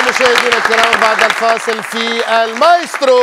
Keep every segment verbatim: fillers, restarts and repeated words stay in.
مشاهدينا الكرام بعد الفاصل في المايسترو.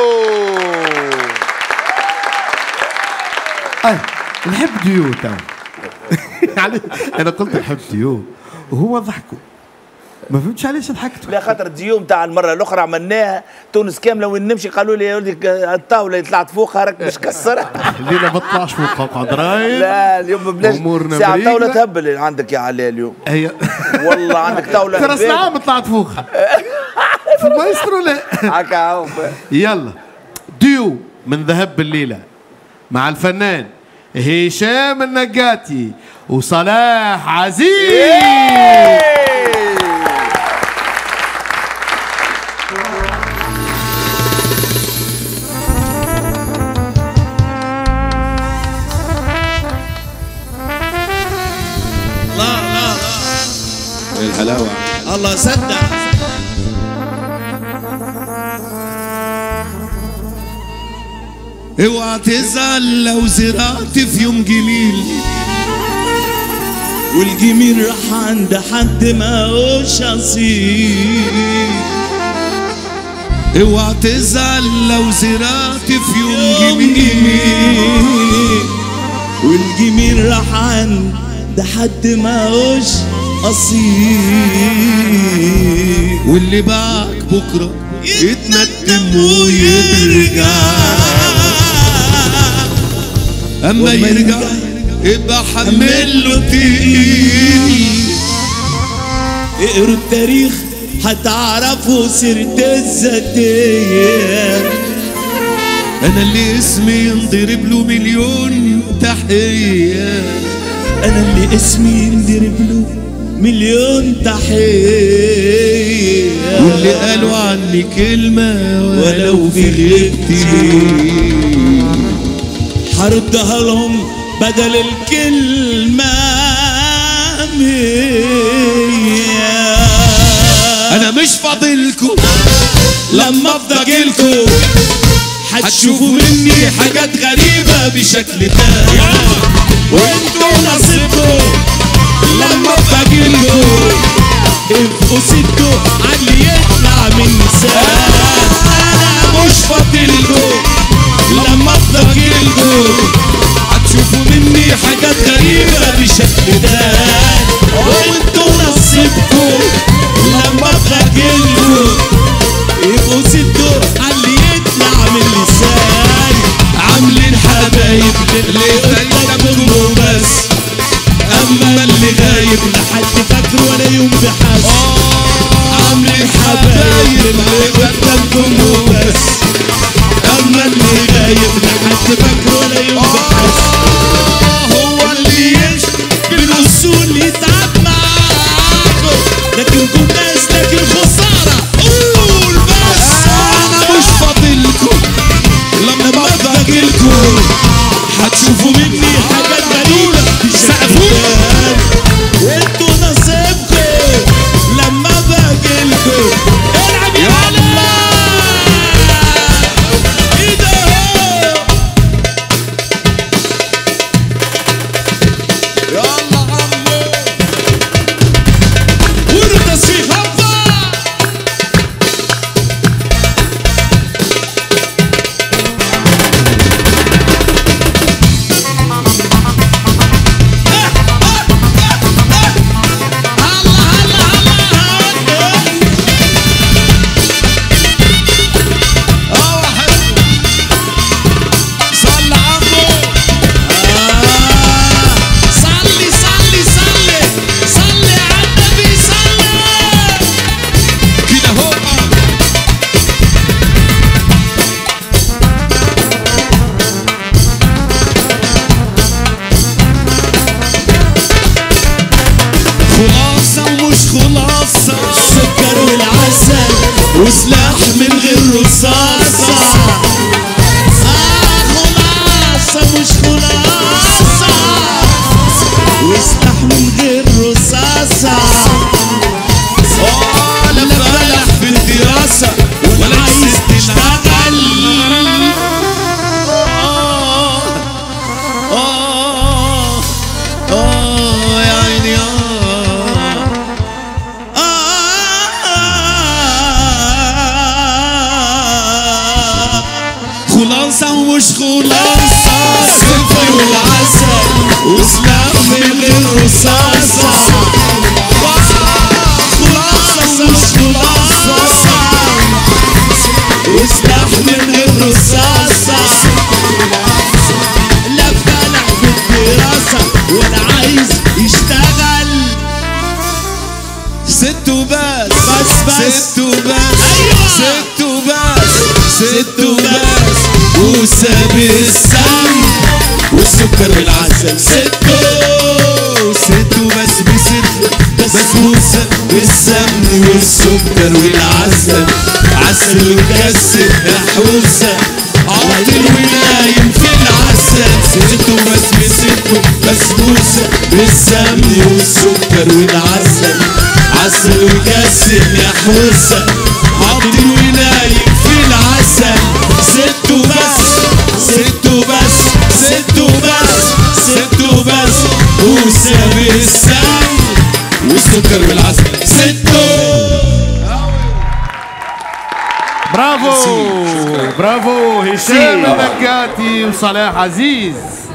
أه نحب ديو تو. يعني أنا قلت نحب ديو وهو ضحكوا. ما فهمتش علاش ضحكتوا. لا خاطر ديوم تاع المره الاخرى عملناها تونس كامله وين نمشي قالوا لي يا ولدي الطاوله اللي طلعت فوقها راك باش تكسرها. الليله ما طلعش فوقها قاعد رايح. لا اليوم بلاش ساعه طاوله تهبل عندك يا علي اليوم. هي والله عندك طاوله. ترى ساعه طلعت فوقها. في المايسترو لا. هكا هو. يلا ديو من ذهب الليله مع الفنان هشام النقاتي وصلاح عزيز. لا لا لا الحلاوة الله صدق. اوعى تزعل لو زرعت في يوم جميل والجميل راح عند حد ما هوش اصيل. اوعى تزعل لو زرعت في يوم جميل والجميل راح عند حد ما هوش اصيل. واللي باعك بكره يتندم ويرجع، اما يرجع يبقى حمله تقيل. اقروا التاريخ هتعرفوا سيرتي الذاتيه. انا اللي اسمي ينضرب له مليون تحيه. انا اللي اسمي ينضرب له مليون تحيه. واللي قالوا عني كلمه ولو في غيبتي هردها لهم بدل الكلمة مية. أنا مش فاضلكم لما أفضلكم هتشوفوا مني حاجات غريبة بشكل تاني، وانتوا نصيبكم لما أفضلكم ابقوا سدوا عاللي يطلع من لسان. أنا مش فاضلكم لما أفضلكم هتشوفوا مني حاجات غريبة بشكل تاني، وانتوا نصيبكم لما أفضلكم يبقوا سدوا عاللي يطلع من لساني. عاملين حبايب اللي قدامكم وبس، أما اللي غايب لحد فاكره ولا يوم بحس. عاملين حبايب اللي قدامكم وبس، أما اللي غايب لحد فاكره ولا يوم بحس. هو اللي يمشي بالوصول يتعب معاكم، لكنكم ناس لكن خسارة قول بس. أنا مش فاضلكم لما بفضلكم هتشوفوا مني حاجات غريبة سقفوها، وانتوا نصيبكم لما باجيلكم. العب يا الله. ايه ده؟ يلا عمو قولوا تصفيق هبا. وسلاح من غير رصاصة. آه خلاصة مش خلاصة، وسلاح من غير رصاصة. آه لا فالح في الدراسة ولا عايز تشتغل. آه آه آه يا عيني. آه آه خلاصة السكر والعسل وسلاح من غير رصاصة خلاصة مش خلاصة وسلاح من غير رصاصة لا فالح في الدراسة ولا عايز يشتغل ست وبس بس بس ست وبس أيوة ست وبس ست وبس وساب السم والسكر والعسل ستو ست وبس بست بسبوسة بالسمن والسكر والعسل عسل وكسر محوسة عطل ونايم في العسل ست وبس بست بسبوسة بالسمن والسكر والعسل عسل وكسر محوسة عطل ونايم في العسل ست وبس ست وبس ست وبس ست وبس وساب السم والسكر والعسل ستو برافو برافو هشام النقاتي وصلاح عزيز.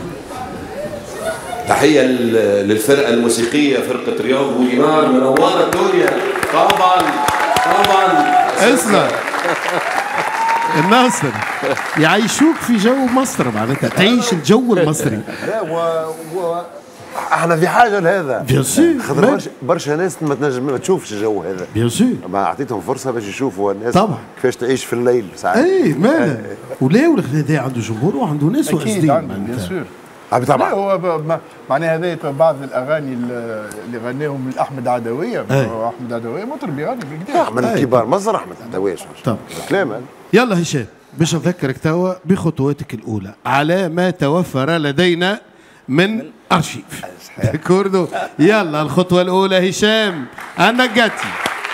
تحية للفرقة الموسيقية فرقة رياض وإيمان منورة الدنيا طبعا طبعا. اسمع الناصر يعيشوك في جو مصر معناتها تعيش الجو المصري. لا و... و... احنا في حاجه لهذا بيان سور خاطر برشا برشا ناس ما تنجم ما تشوفش الجو هذا بيان سور ما اعطيتهم فرصه باش يشوفوا الناس طبعا كيفاش تعيش في الليل ساعات. اي مالا ولا ولا هذا عنده جمهور وعنده ناس اكيد عنده بيان سور طبعا. لا هو معناها هذا بعض الاغاني اللي غناهم احمد عدويه احمد عدويه مطرب يغني بكدا من الكبار مصر احمد عدويه طبعا كلام. يلا هشام باش نذكرك توا بخطواتك الاولى على ما توفر لدينا من ارشيف كوردو. يلا الخطوه الاولى هشام النقاتي.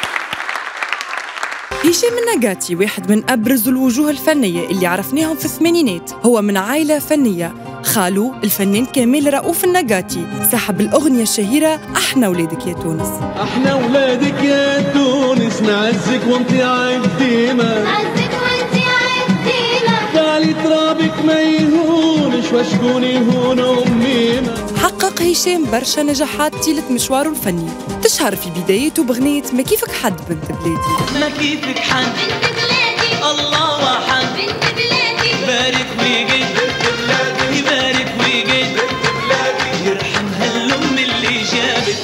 هشام النقاتي واحد من أبرز الوجوه الفنية اللي عرفناهم في الثمانينات. هو من عائلة فنية، خالو الفنان كامل رؤوف النقاتي صاحب الأغنية الشهيرة احنا ولادك يا تونس. احنا ولادك يا تونس نعزك وانت عالديمة نعزك وانت عالديمة تعالي ترابك ما يهونش وشكون يهون أميمة. حقق هشام برشا نجاحات طيلة مشواره الفني، تشهر في بدايته بغنية ما كيفك حد بنت بلادي. ما كيفك حد بنت بلادي الله واحد بنت بلادي بارك ويجي بنت بلادي يبارك ويجي بنت بلادي يرحم هالأم اللي جابت.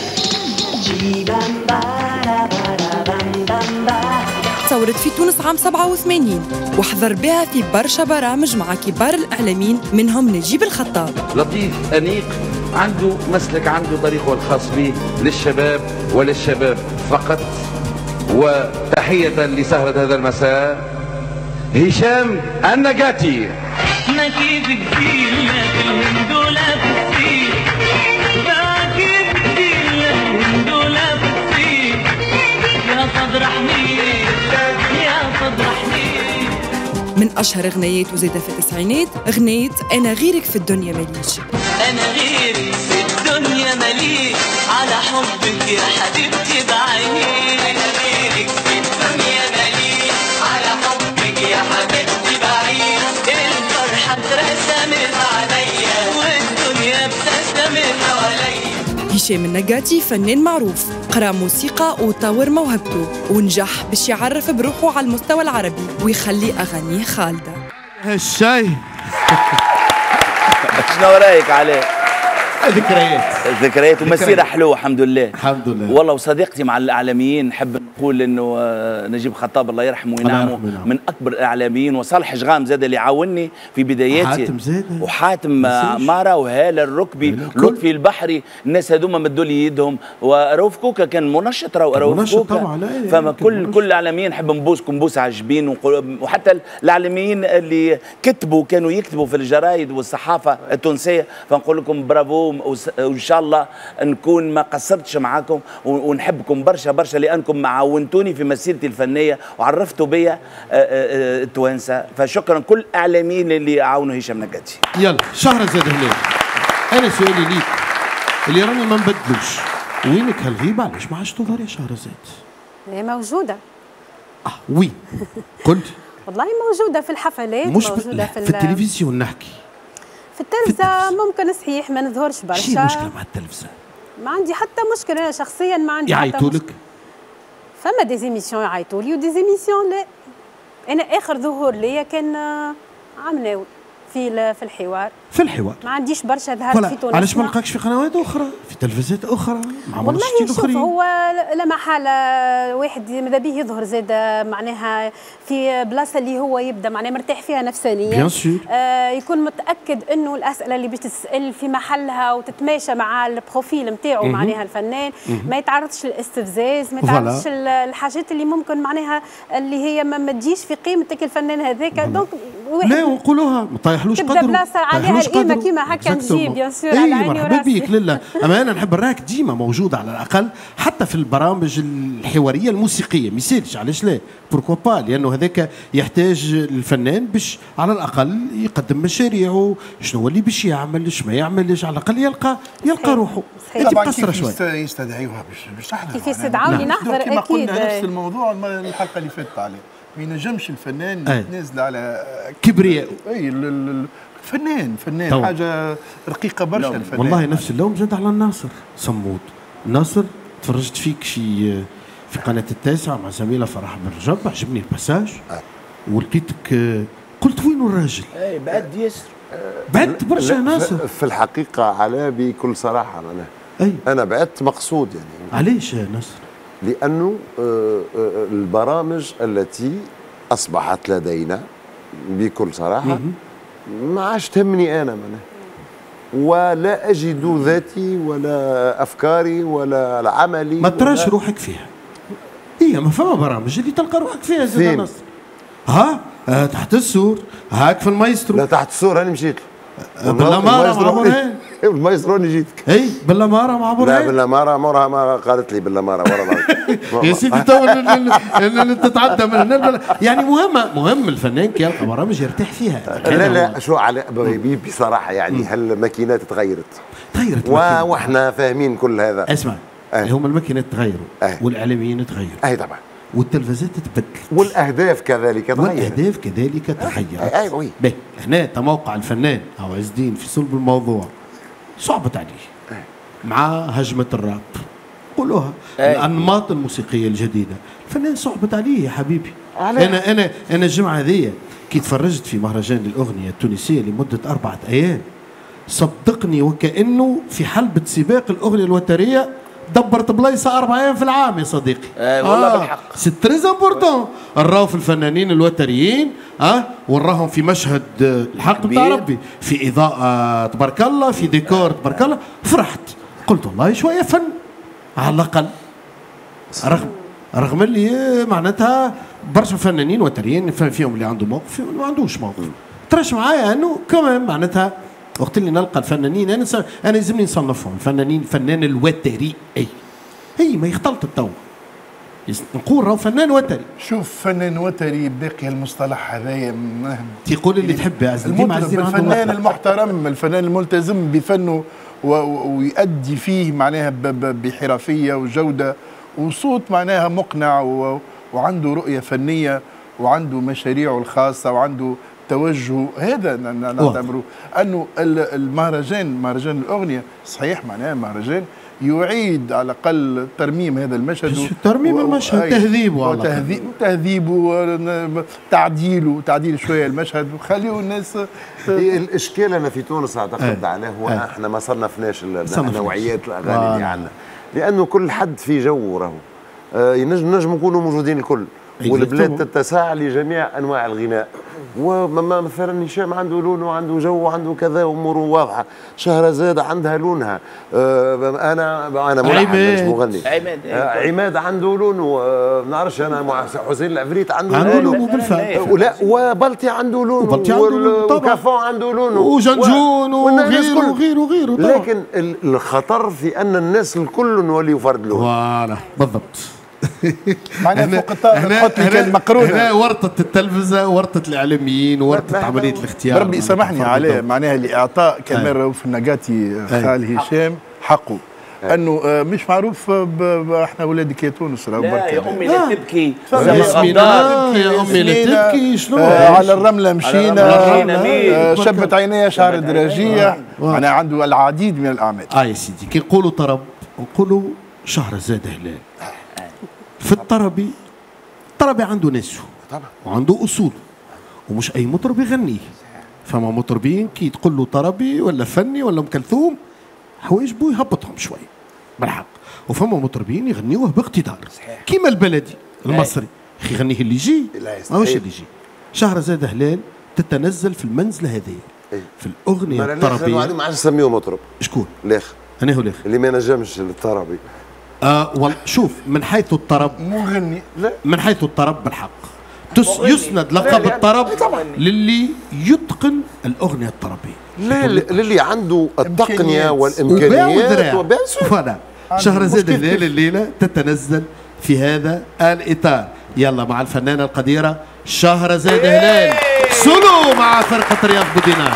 تصورت في تونس عام سبعة وثمانين وحضر بها في برشا برامج مع كبار الإعلاميين منهم نجيب الخطاب. لطيف أنيق عنده مسلك عنده طريقه الخاص به للشباب وللشباب فقط. وتحية لسهرة هذا المساء هشام النقاتي. ما كيفك ديل لا في الهند ولا في الصين ما كيفك ديل لا في الهند ولا في الصين يا صدر حميد يا صدر حميد. من أشهر غنيات وزادة في التسعينات غنية أنا غيرك في الدنيا ماليش. أنا غيرك في الدنيا ماليش على حبك يا حبيبتي بعيني. أنا غيرك في الدنيا ماليش على حبك يا حبيبتي بعيني. الفرحة اترسمت عليا والدنيا بتستمر حواليا. هشام النقاتي فنان معروف، قرا موسيقى وطور موهبته ونجح باش يعرف بروحه على المستوى العربي ويخلي أغانيه خالدة. هالشي شنو رايك عليه؟ ذكريات ذكريات ومسيرة حلوة الحمد لله. الحمد لله والله وصديقتي مع الإعلاميين نحب نقول إنه نجيب خطاب الله يرحمه وينعمه من أكبر الإعلاميين، وصالح شغام زاد اللي عاوني في بداياتي، حاتم زاد وحاتم مارا وهالة الركبي لطفي البحري. الناس هذوما مدوا لي يدهم، ورؤوف كوكا كان منشط رؤوف كوكا. فما كل كل الإعلاميين نحب نبوسكم بوس عجبين، وحتى الإعلاميين اللي كتبوا كانوا يكتبوا في الجرايد والصحافة التونسية، فنقول لكم برافو وإن شاء الله نكون ما قصرتش معاكم ونحبكم برشا برشا لأنكم عاونتوني في مسيرتي الفنية وعرفتوا بيا التوانسة. فشكرا كل الإعلاميين اللي عاونوا هشام النقاتي. يلا شهرزاد هلال، أنا سؤالي ليك اللي راني ما نبدلوش، وينك هالغيبة علاش ما عادش تظهر يا شهرزاد؟ هي موجودة. اه وين؟ قلت والله موجوده في الحفلات، مش موجوده في, في التلفزيون نحكي. في التلفزه ممكن صحيح ما نظهرش برشا. شنو المشكله مع التلفزه؟ ما عندي حتى مشكله، انا شخصيا ما عندي حتى يعيطوا لك؟ فما ديزيميسيون يعيطوا لي وديزيميسيون لا. انا اخر ظهور ليا كان عمناوي في في الحوار. في الحوار ما عنديش برشا ظهرت في تونس. علاش ما نلقاكش في قنوات اخرى، في تلفزيات اخرى مع والله شوف هو لا محاله واحد ماذا به يظهر زاد معناها في بلاصه اللي هو يبدا معناها مرتاح فيها نفسانيا. بيان سور. آه يكون متاكد انه الاسئله اللي بتسال في محلها وتتماشى مع البروفيل نتاعو معناها الفنان، ما يتعرضش للاستفزاز، ما يتعرضش الحاجات اللي ممكن معناها اللي هي ما تجيش في قيمتك الفنان هذاك. دونك لا ونقولوها ما طايحلوش قدره، تبدا بلاصه عليها القيمه كيما هكا نجي بيان سور على عيني وراسي. مرحبا بك لله. اما انا نحب نراك ديما موجوده على الاقل حتى في البرامج الحواريه الموسيقيه، ما يسالش علاش لا، بوركوا با، لانه هذاك يحتاج الفنان باش على الاقل يقدم مشاريعه، شنو هو اللي باش يعمل، اش ما يعملش، على الاقل يلقى يلقى روحه. انت مقصره شويه. يستدعيوها باش باش تحضر. كيف يستدعوني نحضر اكيد. كما قلنا نفس الموضوع الحلقه اللي فاتت عليه، ما ينجمش الفنان يتنازل على كبرياء. اي فنان فنان طبعا. حاجه رقيقه برشا الفنان. والله نفس اللوم زاد على الناصر صمود. الناصر تفرجت فيك شي في قناه التاسعه مع زميله فرح بن رجب، عجبني الباساج أه. ولقيتك قلت وين الراجل؟ اي بعد ياسر بعدت برشا ناصر. في الحقيقه على بكل صراحه معناها أي. انا بعدت مقصود يعني. علاش يا ناصر؟ لانه البرامج التي اصبحت لدينا بكل صراحه ما عادش تهمني انا معناها، ولا اجد ذاتي ولا افكاري ولا العملي. ما تراش روحك فيها. هي ما فما برامج اللي تلقى روحك فيها زاد نصر. ها آه تحت السور، هاك في المايسترو. لا تحت السور انا مشيت بالاماره مع برهان. المايسترو اللي جيتك. اي بالاماره مع برهان. لا بالاماره مرها ما قالت لي بالاماره ورا يا سيدي تو اللي تتعدى من هنا. يعني مهمه مهم الفنان كي يلقى برامج يرتاح فيها. لا لا شو على بصراحه يعني هل الماكينات تغيرت؟ تغيرت واحنا فاهمين كل هذا. اسمع أه. هم الماكينات تغيروا أه. والاعلاميين تغيروا. اي طبعا. والتلفزيات تتبدل والاهداف كذلك تغيرت. والاهداف كذلك تغيرت. اي وي. باهي هنا تموقع الفنان او عز الدين في صلب الموضوع صعبت عليه أي. مع هجمه الراب قولوها الانماط الموسيقيه الجديده، الفنان صعبت عليه يا حبيبي. عليه. انا انا انا الجمعه هذيا كي تفرجت في مهرجان الاغنيه التونسيه لمده اربعه ايام، صدقني وكانه في حلبة سباق الاغنيه الوتريه دبرت بلايصه اربع ايام في العام يا صديقي. اي والله آه. بالحق سي تريز امبورتون. نراو في الفنانين الوتريين اه ونراهم في مشهد الحق بتاع ربي، في اضاءه تبارك الله، في ديكور تبارك الله، فرحت قلت والله شويه فن على الاقل. رغم رغم اللي معناتها برشا فنانين وتريين فيهم اللي عنده موقف فيهم اللي ما عندوش موقف. تراش معايا انه كمان معناتها وقت اللي نلقى الفنانين انا س... انا يلزمني نصنفهم الفنانين، الفنان الوتري اي هي ما يختلط التو نقول راهو فنان وتري. شوف فنان وتري باقي المصطلح هذايا تيقول اللي تحب يا عز الدين. الفنان المحترم، الفنان الملتزم بفنه و... ويؤدي فيه معناها ب... ب... بحرفيه وجوده وصوت معناها مقنع و... وعنده رؤيه فنيه وعنده مشاريعه الخاصه وعنده توجه. هذا نعتبره انه المهرجان مهرجان الاغنيه صحيح معناها مهرجان يعيد على الاقل ترميم هذا المشهد. ترميم المشهد، تهذيبه على تهذيب تهذيبه تعديله تعديل شويه المشهد وخليه الناس. الاشكال انا في تونس اعتقد عليه هو أي. احنا ما صنفناش نوعيات الاغاني اللي عندنا، لانه كل حد في جو راهو آه ينجم نجم نكونوا موجودين الكل، والبلاد تتسع لجميع انواع الغناء. وما مثلا هشام عنده لون وعنده جو وعنده كذا واموره واضحه، شهرزاد عندها لونها، آه انا انا ملحن مش مغني. عماد آه عماد عنده لون، وما نعرفش انا مع حسين العفريت عنده عنده لون بالفعل. ولا وبلتي عنده لون، وكافون عنده لون، وجنجون وغيره وغيره وغيره. لكن الخطر في ان الناس الكل نوليوا فرد لون. فوالا بالضبط. معناها فوق الطاوله نحط لي كلمه مقرونه. هنا ورطه التلفزه، ورطه الاعلاميين، ورطه عمليه الاختيار. ربي يسامحني عليه معناها لاعطاء كاميرا في النقاتي خال هشام حقه، انه مش معروف احنا ولادك يا تونس راهو لا يا امي لا تبكي ياسمين يا امي لا تبكي شنو على الرمله مشينا شبت عينيها شعر دراجيه انا عنده العديد من الاعمال. اه يا سيدي كي نقولوا طرب نقولوا شهرزاد هلال. في الطربي الطربي عنده ناسه وعنده اصول ومش اي مطرب يغنيه. فما مطربين كي تقول له طربي ولا فني ولا ام كلثوم حوايج بو يهبطهم شويه بالحق. وفما مطربين يغنيوه باقتدار كيما البلدي المصري اخي يغنيه اللي يجي ماهوش اللي يجي. شهرزاد هلال تتنزل في المنزله هذه في الاغنيه الطربيه. ما عادش نسميه مطرب. شكون؟ الاخر. انا هو الاخر اللي ما نجمش الطربي. آه والله شوف من حيث الطرب مغني لا من حيث الطرب بالحق يسند لقب الطرب للي يتقن الاغنيه الطربيه. لا للي عنده التقنيه والامكانيات فوالا. شهرزاد هلال الليله تتنزل في هذا الاطار. يلا مع الفنانه القديره شهرزاد هلال سولو مع فرقه رياض بودينار.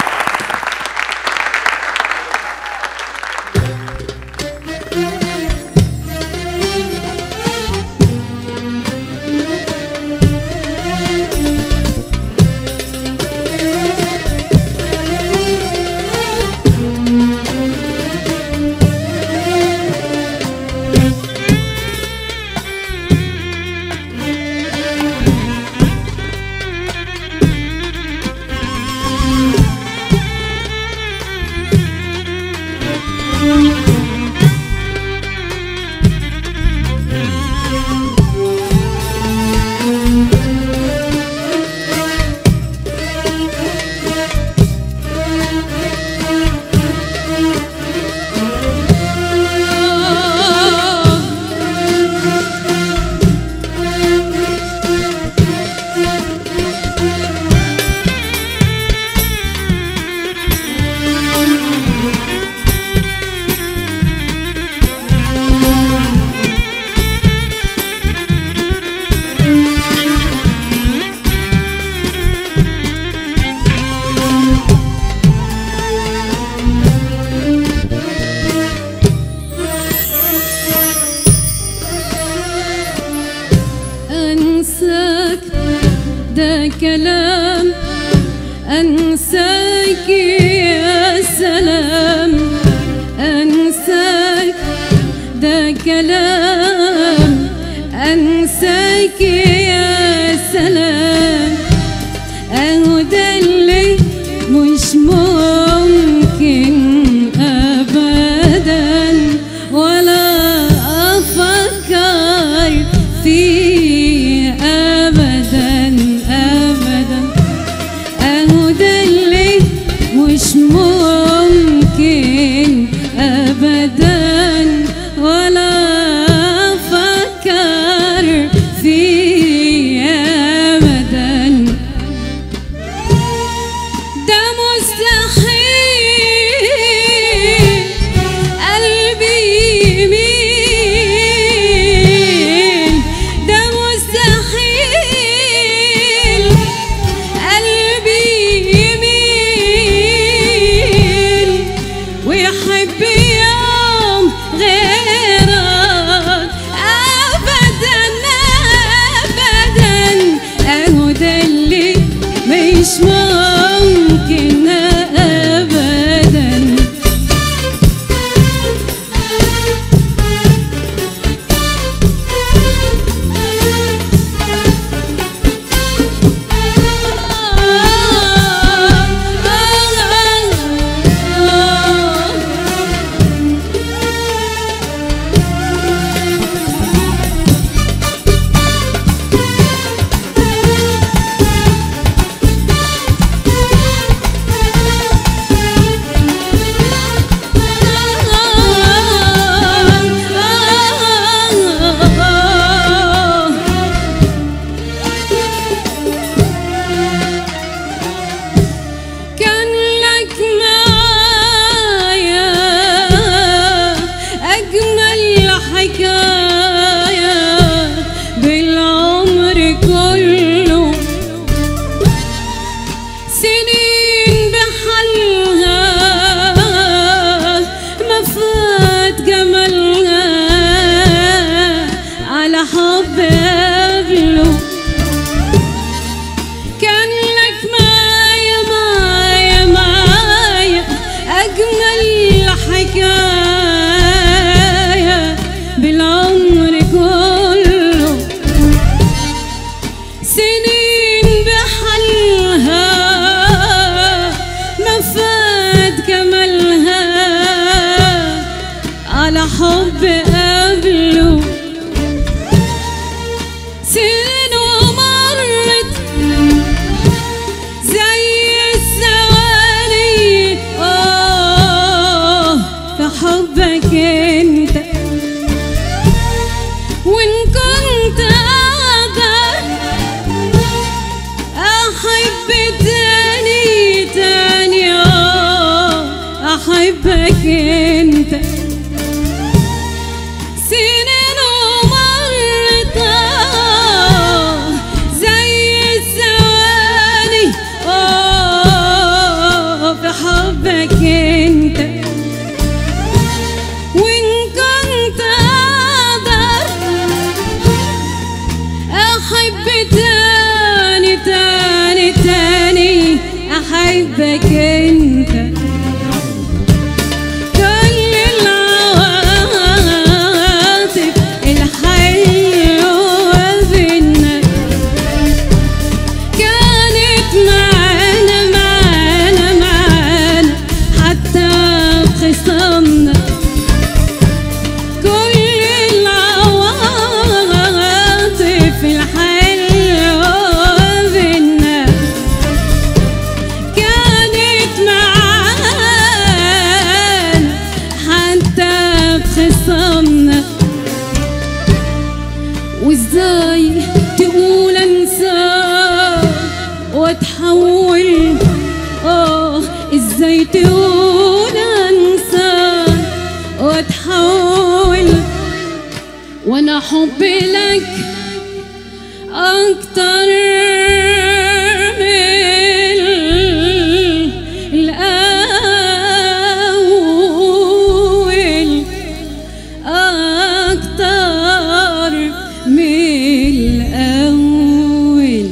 كلام أنساك يا سلام أنساك ده كلام أنساك يا سلام أهو ده اللي مش ممكن أبدا ولا أفكر فيه أبدا أبدا أهو ده اللي مش ممكن أبدا ولا أفكر فيه حب قبله كان لك معايا معايا معايا أجمل حكاية بالعمر كله سنين بحالها ما فات كمالها على حب قبله سنين ومرت زي الثواني آه في حبك انت وإن كنت أقدر أحب تاني تاني آه أحبك انت سنين ومرت آه زي الثواني آه في حبك انت وإن كنت أقدر أحب تاني تاني تاني أحبك انت كل العواطف الحلوة بينا كانت معانا معانا معانا حتى بخصامنا كل العواطف الحلوة بينا كانت معانا حتى بخصامنا وازاي تقول انسى واتحول اه ازاي تقول انسى واتحول وانا حبي لك اكتر من الاول اكتر من الاول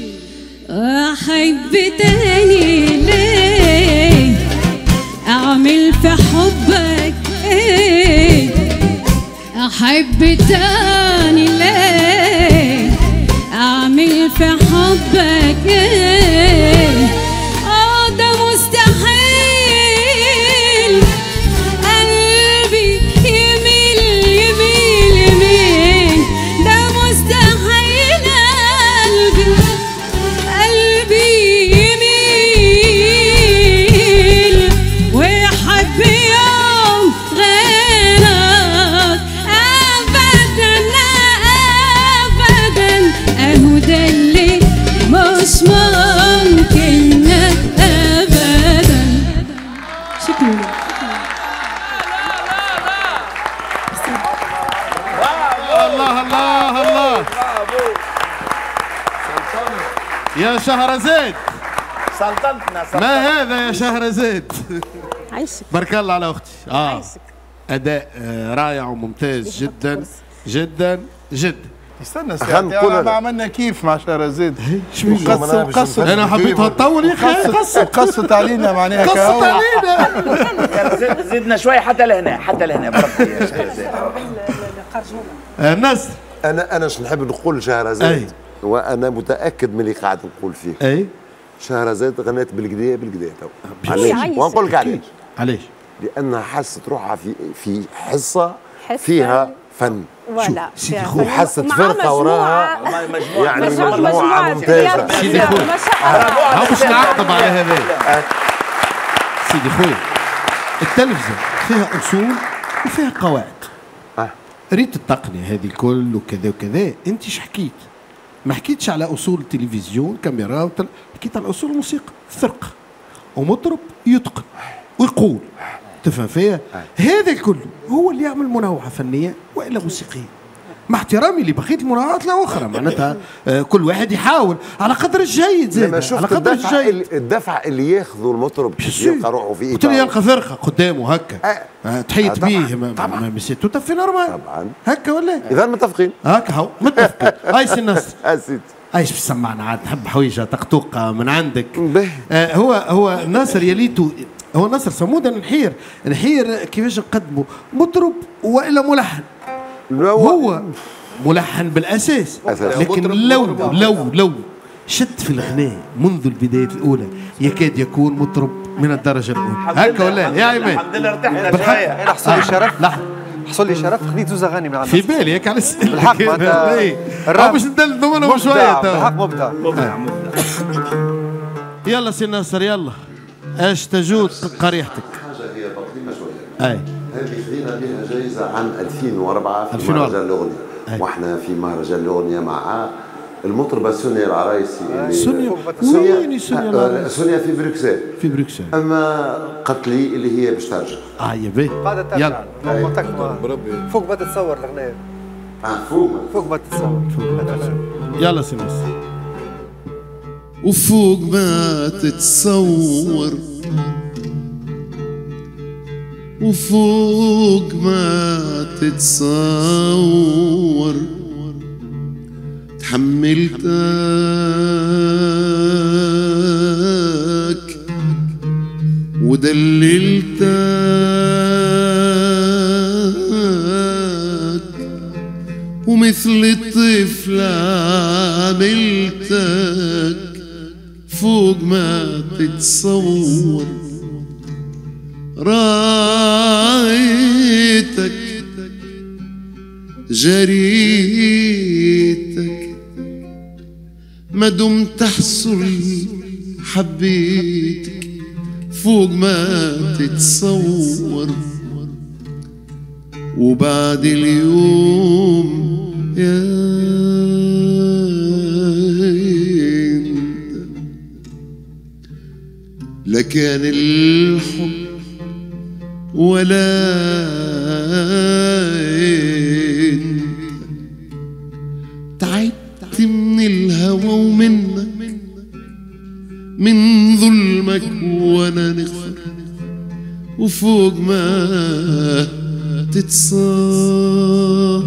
احب تاني ليه اعمل في حبك ايه احب تاني ليه اعمل في حبك ايه اه ده مستحيل قلبي يميل يميل يميل ده مستحيل قلبي قلبي يميل ويحب يوم غيرك ابدا ابدا اهو ده اللي مش ممكن ابدا شكرا الله الله الله يا شهرزاد سلطنتنا ما هذا يا شهرزاد عايشك بارك الله على اختي اه عايشك اداء آه، رائع وممتاز جدا جدا جدا استنى ساعة ما عملنا كيف مع شهرزاد وقص وقص انا حبيتها تطول يا اخي قصت قصت علينا معناها قصت علينا زد- زدنا شوي حتى لهنا حتى لهنا بربي يا شهرزاد آه، نصر انا انا شو نحب نقول شهرزاد وانا متاكد من اللي قاعد نقول فيه اي شهرزاد غنت بالكدا بالكدا تو علاش؟ علاش ونقول لك علاش علاش لانها حست روحها في في حصه حصة فيها فن ولا سيدي فيها خويا. فن. وحست ومع فرقه وراها مجموعة يعني مجموعة- مجموعه مجموعة ممتازه فيها- سيدي فيها- خويا. ما شاء الله ها باش نعقب على هذا سيدي خويا التلفزة فيها اصول وفيها قواعد آه. ريت التقنيه هذه الكل وكذا وكذا انت ايش حكيت ما حكيتش على اصول التلفزيون كاميرا وتل... حكيت على اصول الموسيقى فرقه ومطرب يتقن ويقول تفهم فيها هذا الكل هو اللي يعمل منوعه فنيه والا موسيقيه مع احترامي لبقيه المراهقات الاخرى معناتها آه كل واحد يحاول على قدر الجيد زي على قدر الجيد. الدفع اللي ياخذه المطرب يلقى روحه في قلت له يلقى فرقه قدامه هكا آه. آه تحيط آه بيه طبعا مسيتو تفي نورمال طبعا هكا ولا اذا متفقين هكا هو متفقين. هاي سي النصر اسيدي ايش بسمعنا عاد نحب حويجه طقطوقه من عندك. آه هو هو ناصر يليتو هو ناصر صمود نحير نحير كيفاش نقدمه مطرب والا ملحن. هو ملحن بالاساس لكن لو لو لو شد في الغناء منذ البدايات الاولى يكاد يكون مطرب من الدرجه الاولى هكا ولا يا عماد؟ الحمد لله ارتحنا شويه. انا حصل لي شرف لحظه حصل لي شرف خذيت زوز اغاني من عندك في بالي هيك على السؤال بالحق الراب باش ندل ضمنهم شويه بالحق مبدع مبدع مبدع. يلا سي ناصر يلا اش تجود قريحتك؟ حاجه هي تقديمه شويه. اي هذه خذينا بها جائزه عام ألفين وأربعة في مهرجان الاغنيه واحنا في مهرجان الاغنيه مع المطربه سونيا العرايسي. سونيا وين سونيا؟ سونيا في بروكسل في بروكسل اما قالت لي اللي هي باش ترجع. اه يا بيه يلا فوق ما تتصور الاغنيه. اه فوق فوق ما تتصور يلا سي ناصر. وفوق ما تتصور وفوق ما تتصور تحملتك ودللتك ومثل الطفل عملتك فوق ما تتصور رايتك جريتك ما دمت احصل حبيتك فوق ما تتصور وبعد اليوم يا لا كان الحب ولا انت تعبت من الهوى ومنك من ظلمك وانا نغفر وفوق ما تتصور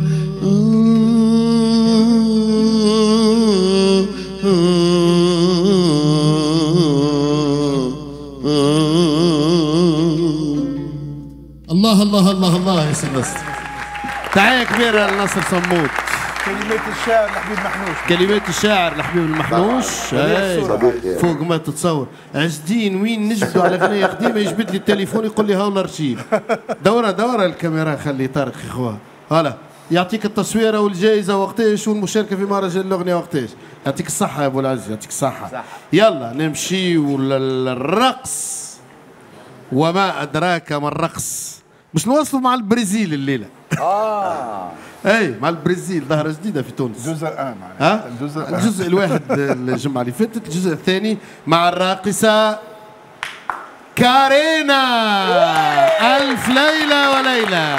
الله الله الله الله يا سي نصر. تحية كبيرة لناصر صمود. كلمات الشاعر لحبيب محنوش. كلمات الشاعر لحبيب المحنوش. فوق ما تتصور. عز الدين وين نجبدوا على اغنية قديمة يجبد لي التليفون يقول لي هاو الارشيف. دورة دورة الكاميرا خلي طارق يا اخوان. هلا يعطيك التصويرة والجائزة وقتاش والمشاركة في مهرجان الأغنية وقتاش. يعطيك الصحة يا أبو العز يعطيك الصحة. صح. يلا نمشيو للرقص وما أدراك ما الرقص. مش نواصلوا مع البرازيل الليلة. آه اي مع البرازيل ظهرة جديدة في تونس. الجزء الآن ها؟ الجزء الجزء الواحد الجمعة اللي فاتت، الجزء الثاني مع الراقصة كارينا. ألف ليلة وليلة.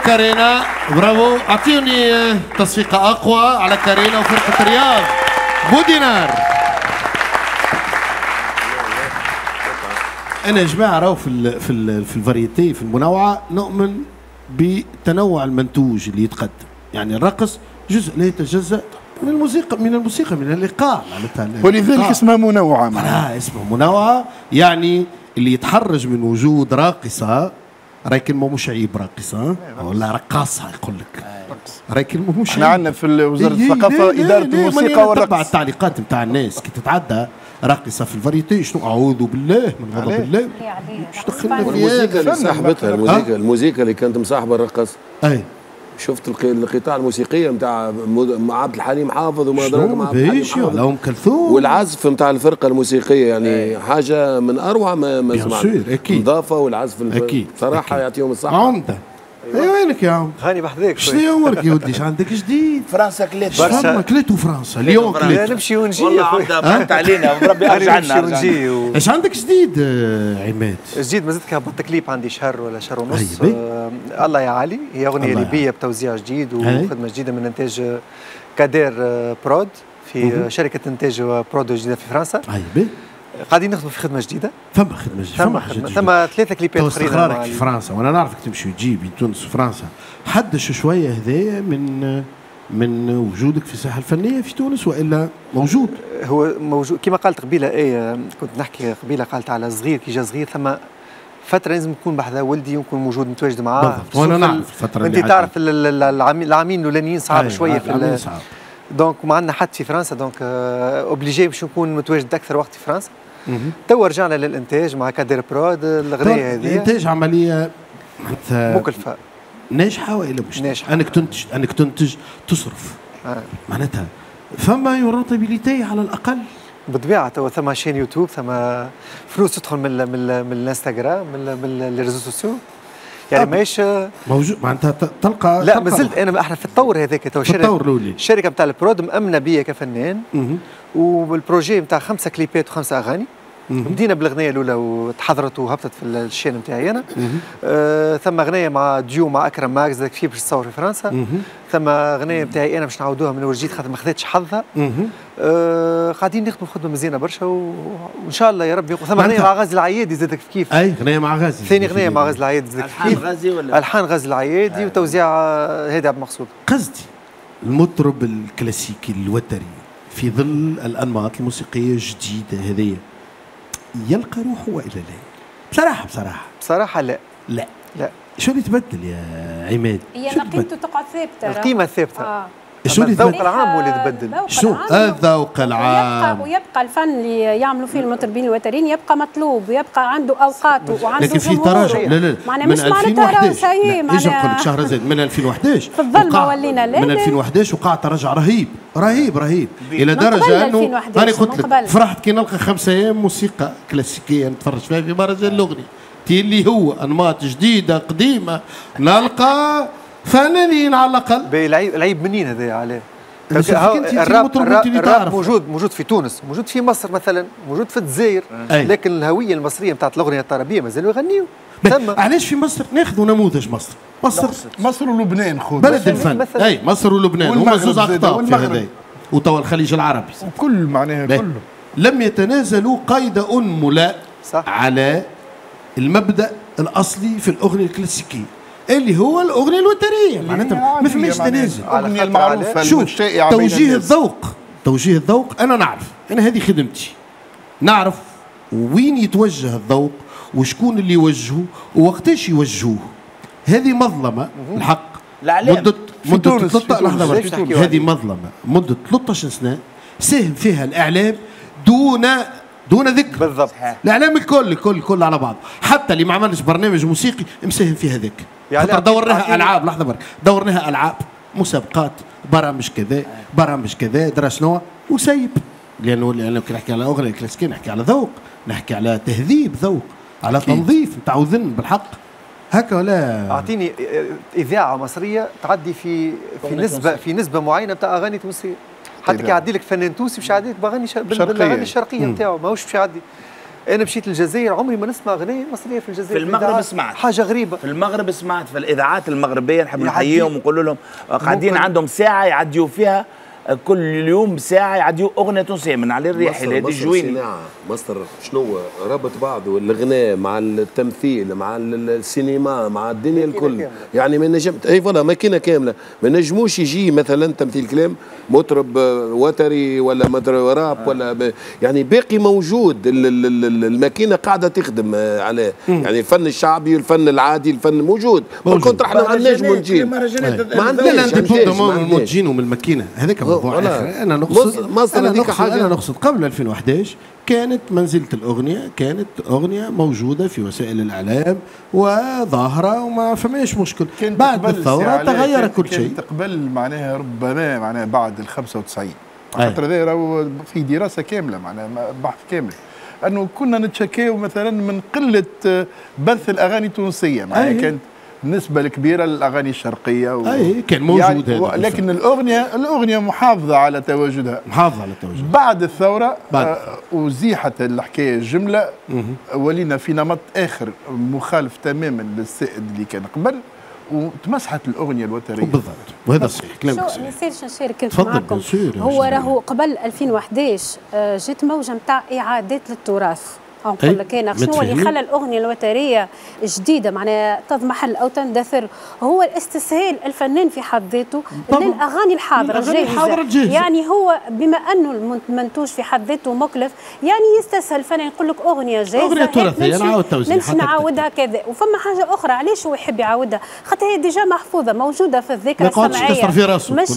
كارينا، برافو. اعطيوني تصفيقه اقوى على كارينا وفرقه رياض. بودينار. انا يا جماعه راهو في ال في ال في الفاريتي في المنوعه نؤمن بتنوع المنتوج اللي يتقدم، يعني الرقص جزء لا يتجزا من الموسيقى من الموسيقى من الايقاع معناتها، ولذلك اسمها منوعه. لا اسمها منوعه، يعني اللي يتحرج من وجود راقصه راهي كلمه مش عيب، راقصه ولا رقاصه يقول لك، راهي كلمه مش عيب. احنا عندنا في وزاره الثقافه اداره الموسيقى والرقص. تبع التعليقات نتاع الناس كي تتعدى راقصه في الفاريتي شنو اعوذ بالله من غضب الله. مش دخلنا في الموسيقى اللي صاحبتها الموسيقى الموسيقى اللي كانت مصاحبه الرقص. اي شفت القطاع الموسيقيه نتاع عبد الحليم حافظ وما ادراك مع عبد الحليم حافظ ام كلثوم والعزف نتاع الفرقه الموسيقيه، يعني أي. حاجه من اروع ما ما سمعت. النظافه والعزف اكيد صراحه يعطيهم الصحه. عمده. اي وينك يا عم؟ هاني بحذاك شنو امورك يا ودي؟ ايش عندك جديد؟ فرنسا كليت برشا كليتو فرنسا اليوم كليت. نمشي ونجي والله عمده بعدت علينا وربي ارجع لنا ونجي. ايش عندك جديد عماد؟ جديد مازلت هبطت كليب عندي شهر ولا شهر ونص. آه الله يا علي، هي اغنيه ليبيه بتوزيع جديد وخدمه جديده من انتاج كادير برود في شركه انتاج برود جديده في فرنسا. عيبي قاعدين نخدموا في خدمه جديده. ثم خدمه جديده ثم خدمه ثم ثلاثه كليبات اخرين. استقرارك في فرنسا وانا نعرفك تمشي وتجي بين تونس وفرنسا، حدش شويه هذايا من من وجودك في الساحه الفنيه في تونس والا موجود؟ هو موجود كما قالت قبيله. ايه كنت نحكي قبيله قالت على صغير كي جا صغير ثم فتره لازم نكون بحذا ولدي ونكون موجود متواجد معاه. بالضبط وانا نعرف الفتره اللي انت تعرف العامين الاولانيين صعب شويه في العامين صعب. دونك ما عندنا حد في فرنسا، دونك اوبليجي باش نكون متواجد اكثر وقت في فرنسا. توا رجعنا للانتاج مع كادر برود. الاغنيه هذه الانتاج عمليه مكلفه ناجحه والا مش ناجحه؟ انك تنتج انك تنتج تصرف آه. معناتها فما يوراتابيليتي على الاقل. بالطبيعه توا ثم شين يوتيوب، ثم فلوس تدخل من ال من ال من الانستغرام من من الريزو سوسيو، يعني ماهيش موجود معناتها تلقى. لا مازلت انا احنا في الطور هذاك توا. الطور الاولي الشركه نتاع البرود مامنه بيا كفنان، والبروجي نتاع خمسه كليبات وخمسه اغاني. بدينا بالاغنيه الاولى وتحضرت وهبطت في الشين نتاعي انا. آه ثم اغنيه مع ديو مع اكرم ماكس ذاك فيه باش تصور في فرنسا. مم. ثم اغنيه نتاعي انا باش نعاودوها من ورجيت خاطر ما خذتش حظها. آه قاعدين نخدموا خدمه مزيانه برشا وان شاء الله يا ربي. ثم اغنيه مع غازي العيادي زادك كيف. اي اغنيه مع غازي. ثاني اغنيه مع غازي العيادي زادك كيف. الحان غازي ولا الحان غازي العيادي وتوزيع هادي عبد المقصود. قصدي المطرب الكلاسيكي الوتري في ظل الانماط الموسيقيه الجديده هذيا يلقى روحه والا لا؟ بصراحه بصراحه بصراحه لا لا لا. شو اللي تبدل يا عماد؟ هي قيمته تقعد ثابته. القيمه ثابته. آه. شو اللي الذوق العام هو اللي تبدل. شو الذوق العام؟ ويبقى, ويبقى الفن اللي يعملوا فيه المطربين الوتريين يبقى مطلوب ويبقى عنده اوقاته وعنده لكن في تراجع. لا لا معناها مش معناتها راهو شيء. ايش نقول لك شهرزاد من ألفين وإحداش في الظلمه ولينا لا من ألفين وإحداش وقع تراجع رهيب رهيب رهيب الى درجه انه انا قلت لك فرحت كي نلقى خمسة ايام موسيقى كلاسيكيه نتفرج فيها في مهرجان الاغنيه تي اللي هو انماط جديده قديمه نلقى فنانين على الاقل. العيب العيب منين هذا عليه؟ الراب, الراب, الراب موجود موجود في تونس، موجود في مصر مثلا، موجود في الجزائر، لكن الهويه المصريه نتاعت الاغنيه الطربيه مازالوا يغنيوا. علاش في مصر ناخذوا نموذج مصر؟ مصر مصر ولبنان خذ بلد الفن. اي مصر ولبنان هما زوز اقطاب في هذا وتوا الخليج العربي وكل معناها كله لم يتنازلوا قيد انمله على المبدا الاصلي في الاغنيه الكلاسيكيه اللي هو الاغنيه الوتريه معناتها ما فماش تنازل. الاغنيه المعروفه شوف توجيه الذوق توجيه الذوق انا نعرف انا هذه خدمتي نعرف وين يتوجه الذوق وشكون اللي يوجهه ووقتاش يوجهوه. هذه مظلمه الحق مده مده لحظه هذه مظلمه مده ثلاثة عشر سنه ساهم فيها الاعلام دون دون ذكر. بالضبط. الاعلام الكل الكل الكل على بعض حتى اللي ما عملش برنامج موسيقي مساهم في هذاك. يعني دورناها العاب لحظه برك دورناها العاب مسابقات برامج كذا برامج كذا درا شنو وسيب لانه لانه كي نحكي على اغنيه كلاسيكيه نحكي على ذوق نحكي على تهذيب ذوق على تنظيف نتاع وذن بالحق هكا ولا. اعطيني اذاعه مصريه تعدي في في نسبه في نسبه معينه نتاع اغاني تونسيه حتى كي يعدي لك فنان تونسي باش يعدي لك باغاني بالاغاني الشرقيه نتاعو ماهوش باش يعدي انا مشيت للجزائر عمري ما نسمع اغنيه مصريه في الجزائر. في المغرب سمعت حاجه غريبه. في المغرب سمعت في الاذاعات المغربيه، نحب نحييهم ونقول لهم قاعدين عندهم ساعه يعديوا فيها كل يوم ساعه يعديوا اغنيه تونسيه من علي الرياحي لهادي الجويني. مصر شنو ربط بعضه الغناء مع التمثيل مع السينما مع الدنيا الكل، يعني ما نجم اي فوالا ماكينه كامله، ما نجموش يجي مثلا تمثيل كلام مطرب وتري ولا مطرب راب ولا ب... يعني باقي موجود الماكينه قاعده تخدم عليه، يعني الفن الشعبي والفن العادي الفن موجود، كنت احنا ما عندناش منتجين ما عندناش منتجين من الماكينه هذاك موضوع اخر. انا نقصد مصر هذيك حاجه انا نقصد قبل ألفين وأحد عشر كانت منزلة الأغنية كانت أغنية موجودة في وسائل الإعلام وظاهرة وما فماش مشكل. بعد الثورة تغير كل شيء. كانت قبل معناها ربما معناها بعد ال خمسة وتسعين خاطر هذا في دراسة كاملة معناها بحث كامل أنه كنا نتشكاو مثلا من قلة بث الأغاني التونسية معناها كانت النسبة الكبيرة للأغاني الشرقية و... أي كان موجود يعني هذا لكن الأغنية الأغنية محافظة على تواجدها محافظة على تواجدها بعد الثورة بعد. آه وزيحت الحكاية جملة ولينا في نمط آخر مخالف تماما للسائد اللي كان قبل وتمسحت الأغنية الوترية. بالضبط وهذا صحيح كلامك صحيح. ما نسالش نشارك معكم هو راهو قبل ألفين وأحد عشر آه جت موجة نتاع إعادات للتراث نقول لك انا شنو اللي خلى الاغنيه الوتريه جديده معناها تضمحل او تندثر هو الاستسهال الفنان في حد ذاته للاغاني الحاضره الجاهزه. يعني هو بما انه المنتوج في حد ذاته مكلف يعني يستسهل الفنان يقول لك اغنيه جاهزه اغنيه تراثيه نعاود توزيع نمشي نعاودها كذا. وفما حاجه اخرى علاش هو يحب يعاودها خاطر هي ديجا محفوظه موجوده في الذاكره السمعيه مش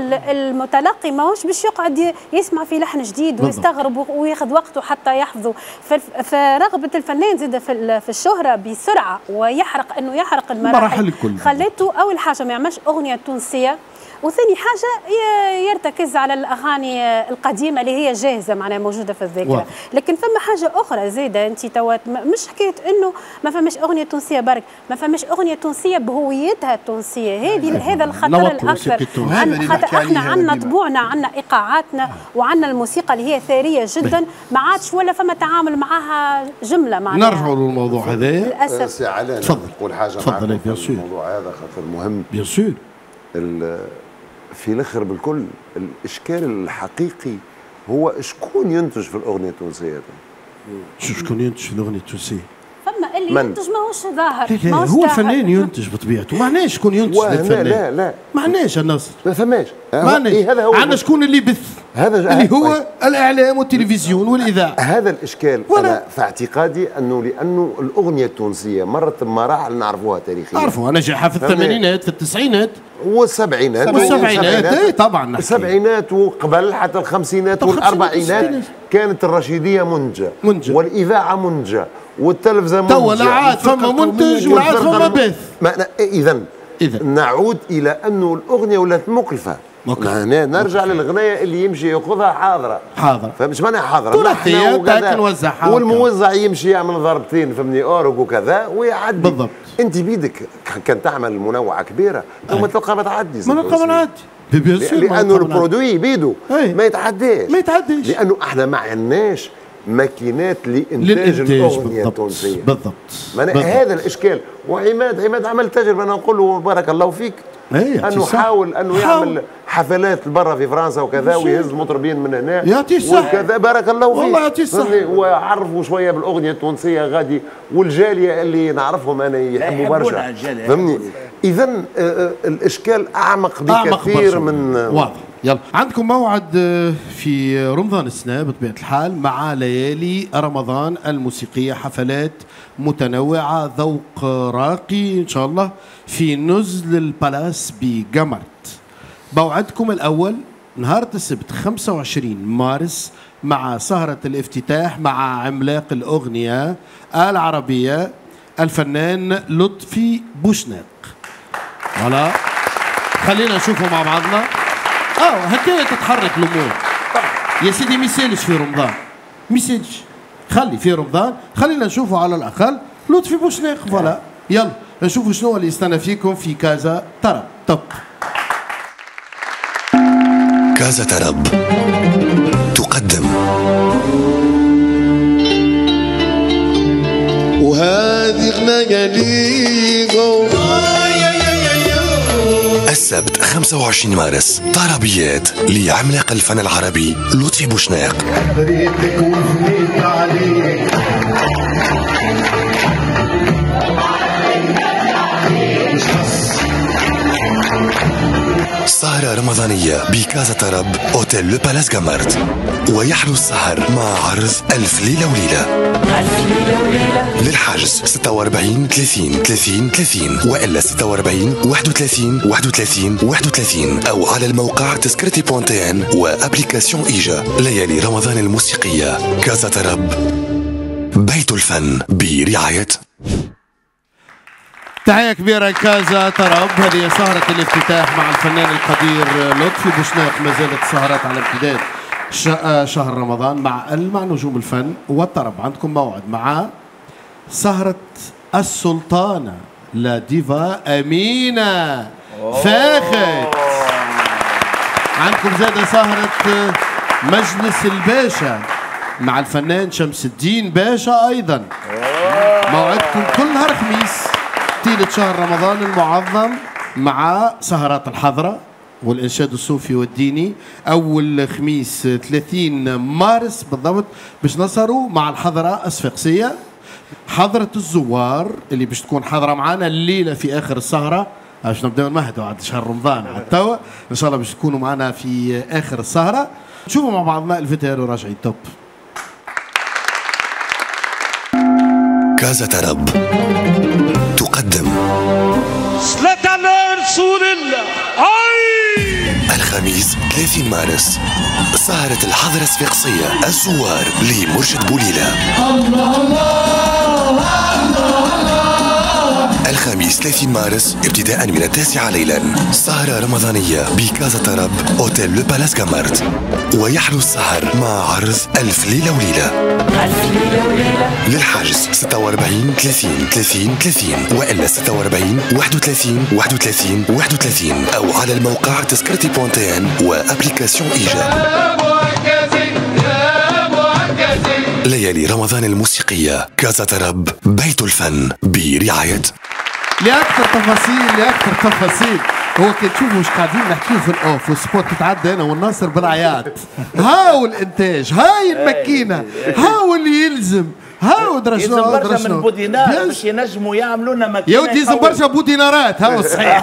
المتلقي ماهوش باش يقعد يسمع في لحن جديد ويستغرب وياخذ وقته حتى يحفظه. فرغبة الفنان زاد في في الشهرة بسرعة ويحرق انه يحرق المراحل خلته اول حاجة ما يعملش اغنية تونسية وثاني حاجة يرتكز على الأغاني القديمة اللي هي جاهزة معناها موجودة في الذاكرة. لكن فما حاجة أخرى زايدة أنت توات مش حكاية إنه ما فماش أغنية تونسية برك ما فماش أغنية تونسية بهويتها التونسية. هذه هذا الخطر الأكثر خاطر احنا عندنا طبوعنا عندنا إيقاعاتنا وعندنا الموسيقى اللي هي ثرية جدا ما عادش ولا فما تعامل معها جملة معناها. نرجعوا للموضوع هذا للأسف. سي علاء نقول حاجة معكم في الموضوع هذا خاطر مهم بيان سور. في الاخر بالكل الاشكال الحقيقي هو شكون ينتج في الاغنيه التونسيه؟ شكون ينتج في الاغنيه التونسيه؟ فما اللي ينتج ماهوش ظاهر لا لا هو الفنان ينتج بطبيعته معناش شكون ينتج للفنان. لا لا معناش النصر ما فماش معناش إيه هذا هو عندنا شكون اللي يبث هذا اللي هو طيب. الاعلام والتلفزيون والاذاعه. هذا الاشكال انا في اعتقادي انه لانه الاغنيه التونسيه مرت بمراحل نعرفوها تاريخيا نعرفوها ناجحه في الثمانينات في التسعينات والسبعينات والسبعينات اي طبعا السبعينات وقبل حتى الخمسينات والاربعينات كانت الرشيديه منتجه منتجه والاذاعه منتجه والتلفزه منتجه تو لا عاد فما منتج ولا عاد فما بث. اذا اذا نعود الى انه الاغنيه ولات مكلفه. هنا نرجع للغنايه اللي يمشي ياخذها حاضره حاضره فمش معناها حاضره تراثيه تنوزعها والموزع يمشي يعمل ضربتين فهمني اورق وكذا ويعدي بالضبط. انت بيدك كان تعمل منوعه كبيره ثم تلقى ما تعدي ما تلقى ما تعدي لانه البرودوي بيدو ما يتعداش ما يتعداش لانه احنا ما عندناش ماكينات لانتاج الاغنيه التونسيه بالضبط. هذا الاشكال. وعماد عماد عمل تجربه انا نقول له بارك الله فيك انه حاول انه يعمل حفلات برا في فرنسا وكذا ويهز مطربين من هنا يعطيه الصح وكذا بارك الله فيك والله يعطيه الصح وعرفوا شويه بالاغنيه التونسيه غادي والجاليه اللي نعرفهم انا يحبوا برشا فهمني. اذا الاشكال اعمق بكثير من واضح. يلا عندكم موعد في رمضان السنة بطبيعة الحال مع ليالي رمضان الموسيقية حفلات متنوعة ذوق راقي إن شاء الله في نزل البالاس بقمرت. موعدكم الأول نهار السبت خمسة وعشرين مارس مع سهرة الافتتاح مع عملاق الأغنية العربية الفنان لطفي بوشناق. ولا خلينا نشوفه مع بعضنا. اه هكا تتحرك الامور يا سيدي. ما يسالش في رمضان ما يسالش خلي في رمضان خلينا نشوفوا على الاقل لطفي بوشناق. فوالا يلا نشوفوا شنو اللي يستنى فيكم في كازا طرب. طب كازا طرب تقدم خمسة وعشرين مارس طربيات لعملاق الفن العربي لطفي بوشناق. بريتك وزنيت عليك سهرة رمضانية بكازا طرب أوتيل لو بالاس جامارت، ويحلو السهر مع عرض ألف ليلة وليلة. للحجز ستة وأربعين ثلاثين ثلاثين ثلاثين وإلا ستة وأربعين واحد وثلاثين واحد وثلاثين واحد وثلاثين أو على الموقع تذكرتي بوانتين وأبليكاسيون إيجا. ليالي رمضان الموسيقية كازا طرب بيت الفن برعاية. تحية كبيرة كازا طرب. هذه سهرة الافتتاح مع الفنان القدير لطفي بوشناق. ما زالت السهرات على امتداد شهر رمضان مع مع نجوم الفن والطرب. عندكم موعد مع سهرة السلطانة لا ديفا أمينة فاخت. عندكم زادة سهرة مجلس الباشا مع الفنان شمس الدين باشا أيضا. موعدكم كل نهار خميس طيلة شهر رمضان المعظم مع سهرات الحضرة والإنشاد الصوفي والديني. أول خميس ثلاثين مارس بالضبط باش نصروا مع الحضرة الصفاقسية. حضرة الزوار اللي باش تكون حضرة معنا الليلة في آخر السهرة باش نبداو نمهدوا عاد شهر رمضان على توا إن شاء الله باش تكونوا معنا في آخر السهرة. نشوفوا مع بعضنا الفيديو راجعين توب. كازا طرب تقدم صلاة على رسول الله. الخميس ثلاثين مارس سهرة الحضرة الصفاقسية الزوار لمرشد بوليلة. الله الله الله. الخميس ثلاثين مارس ابتداء من التاسعة ليلا سهرة رمضانية بكازا طرب أوتيل لو بالاس جامارت، ويحلو السهر مع عرض ألف ليلة وليلة. ألف ليلة وليلة. للحجز ستة وأربعين ثلاثين ثلاثين ثلاثين وإلا ستة وأربعين واحد وثلاثين واحد وثلاثين واحد وثلاثين أو على الموقع تذكرتي بوانتين وأبليكاسيون إيجا. ليالي رمضان الموسيقية كازا طرب بيت الفن برعاية. لأكثر تفاصيل لأكثر تفاصيل هو كي تشوفوا واش قاعدين نحكيو في الاوف والسبوت تتعدى انا والناصر بالعياط. هاو الانتاج، هاي الماكينه، هاو اللي يلزم، هاو درا شنو يلزم برشا من بودينار باش ينجموا يعملوا لنا ماكينه. يا ودي يلزم برشا بودينارات هاو صحيح.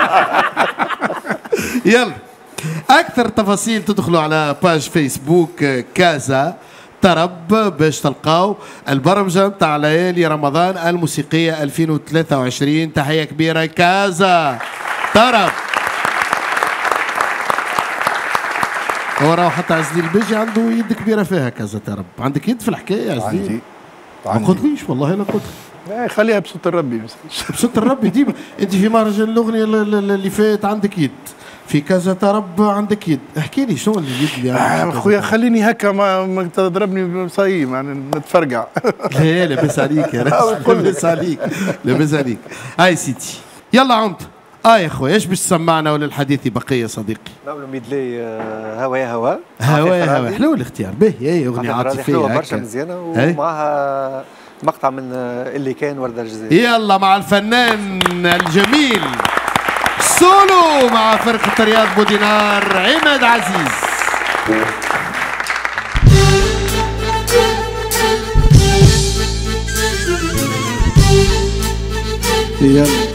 يلا اكثر تفاصيل تدخلوا على باج فيسبوك كازا طرب باش تلقاو البرمجه نتاع ليالي رمضان الموسيقيه ألفين وثلاثة وعشرين. تحيه كبيره كازا طرب. هو راهو حتى عزيز البيجي عنده يد كبيره فيها كازا طرب. عندك يد في الحكايه يا عزيز؟ عندي ما قلتليش والله لا قلت. لا خليها بصوت الربي بصوت الربي ديما. انت في مهرجان الاغنيه اللي فات عندك يد، في كازا طرب عندك يد. احكي لي شنو اليد اللي عندك؟ آه خويا خليني هكا ما, ما تضربني بصايم يعني نتفرقع. لا لاباس عليك يا راجل، لاباس عليك لاباس عليك. هاي سيدي يلا عمت. اه يا خويا ايش باش تسمعنا ولا الحديث بقيه صديقي؟ نعملوا ميدلي هوا يا هوا. هوا يا هوا حلو الاختيار به. هي اغنيه عاطفيه حلوه برشا مزيانه ومعها مقطع من اللي كان ورده الجزائر. يلا مع الفنان الجميل سولو مع فرقه رياض بودينار عماد عزيز. يلا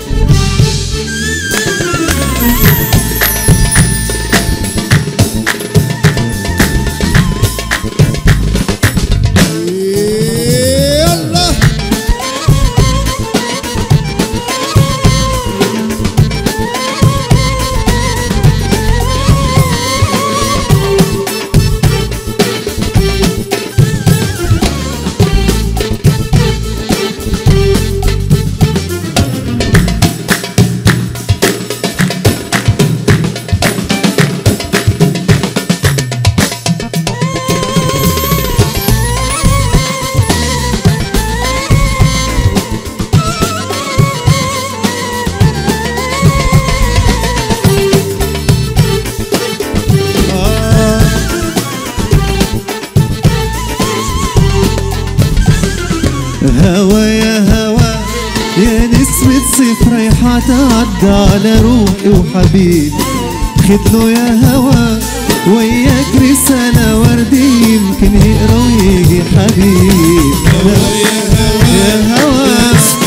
هوا يا هوا يا نسمة صيف رايحة تعدى على روحي وحبيبي. خدله يا هوا وياك رسالة وردي يمكن يقرا ويجي حبيب. يا هوا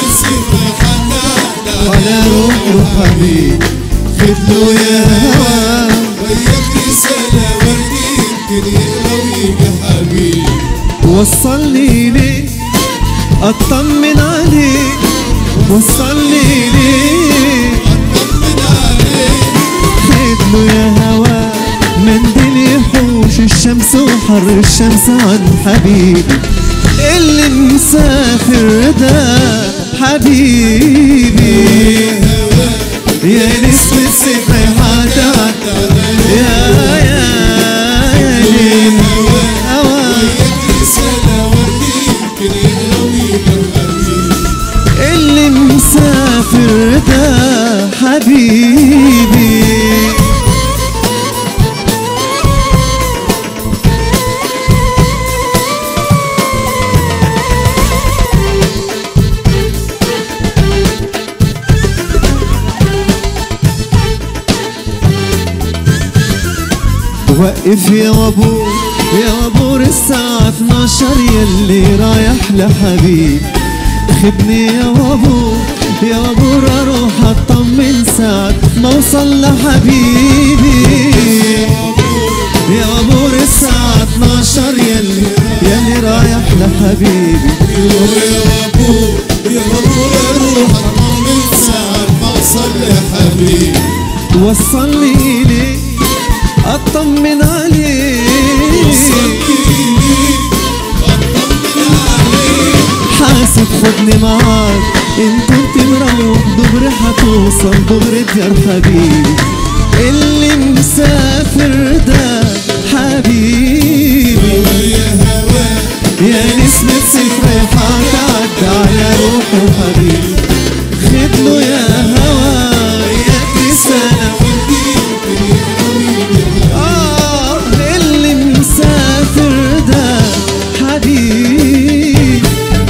على روحه حبيب، خدله يا هوا وياك رسالة وردي يمكن يقرا ويجي حبيب. وصلني ليه اطمن عليك، وصلني ليه اطمن عليك. خدله يا هوا منديل يحوش الشمس وحر الشمس عن حبيبي اللي مسافر ده حبيبي. يا نسمة صيف رايحة يا يا يا ليل هوا اللي مسافر ده حبيبي. وقف يا وابور يا وابور الساعة اتناشر يلي رايح لحبيب. خدني يا وابور يا وابور اروح اطمن ساعة ما اوصل لحبيبي. يا وابور الساعة اتناشر يلي يلي رايح لحبيبي. يا وابور يا وابور اروح اطمن ساعة ما اوصل لحبيبي. وصلني ليه اطمن عليك، حاسب خدني معاك ان كنت مروح دغري حتوصل دغري ديار حبيبي اللي مسافر ده حبيبي. يا نسمة صيف رايحة تعدي على روحه حبيبي. خدله يا هوا يا رسالة آه اللي مسافر ده حبيبي.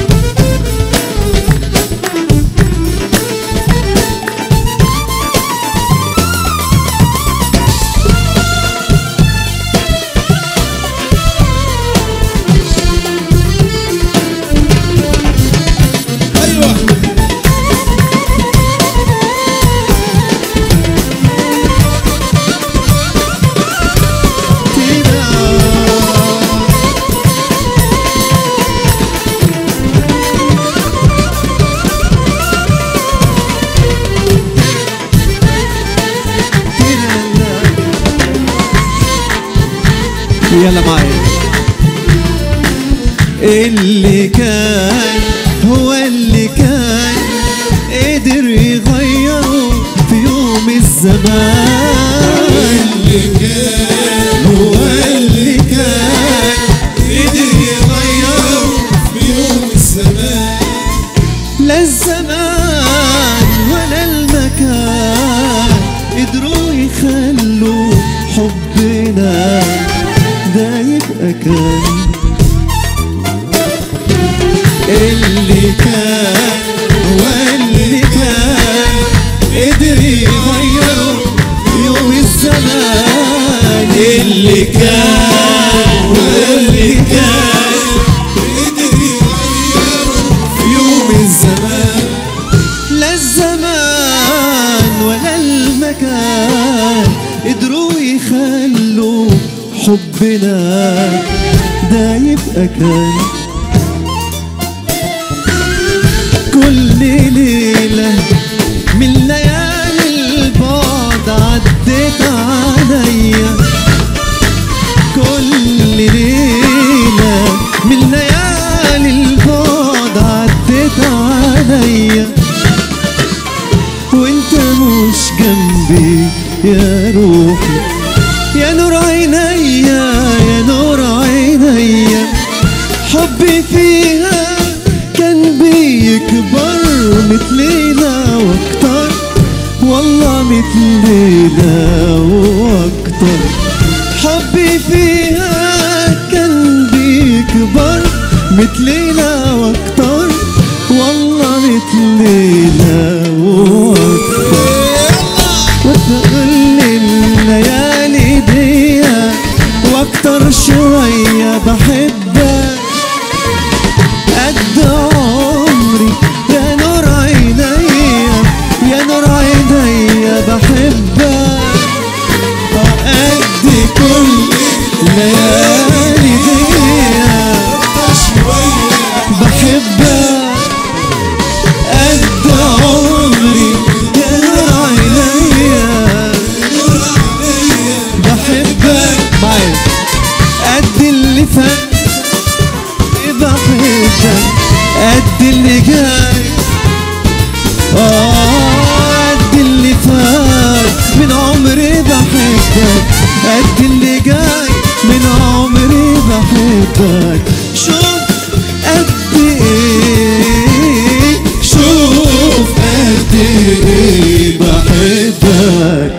يلا معايا. اللي كان هو اللي كان قدر يغيره في يوم الزمان. اللي كان هو اللي كان قدر يغيره في يوم الزمان. لا الزمان ولا المكان قدروا يخلوا حبنا ده يبقى كان. اللي كان واللي كان قدر يغيره يوم الزمان. اللي كان واللي كان قدر يغيره يوم الزمان. لا الزمان ولا المكان قدروا يخلوا حبنا ده يبقى كان. كل ليلة من ليالي البعد عدت عليا. كل ليلة من ليالي البعد عدت عليا وانت مش جنبي يا روحي يا نور عينيا يا نور عينيا. حبي فيها كان بيكبر مثلينا واكتر والله مثلينا واكتر. حبي فيها كان بيكبر مثلينا واكتر والله مثلينا واكتر. وتقول الليالي شوية بحبك قد عمري يا نور عينيا يا نور عينيا بحبك قد كل ليالي ديا بحبك قد عمري يا نور عينيا بحبك معايا قد اللي فات بحبك قد اللي جاي آه قد اللي فات من عمري بحبك قد اللي جاي من عمري بحبك شوف قد ايه شوف قد ايه بحبك.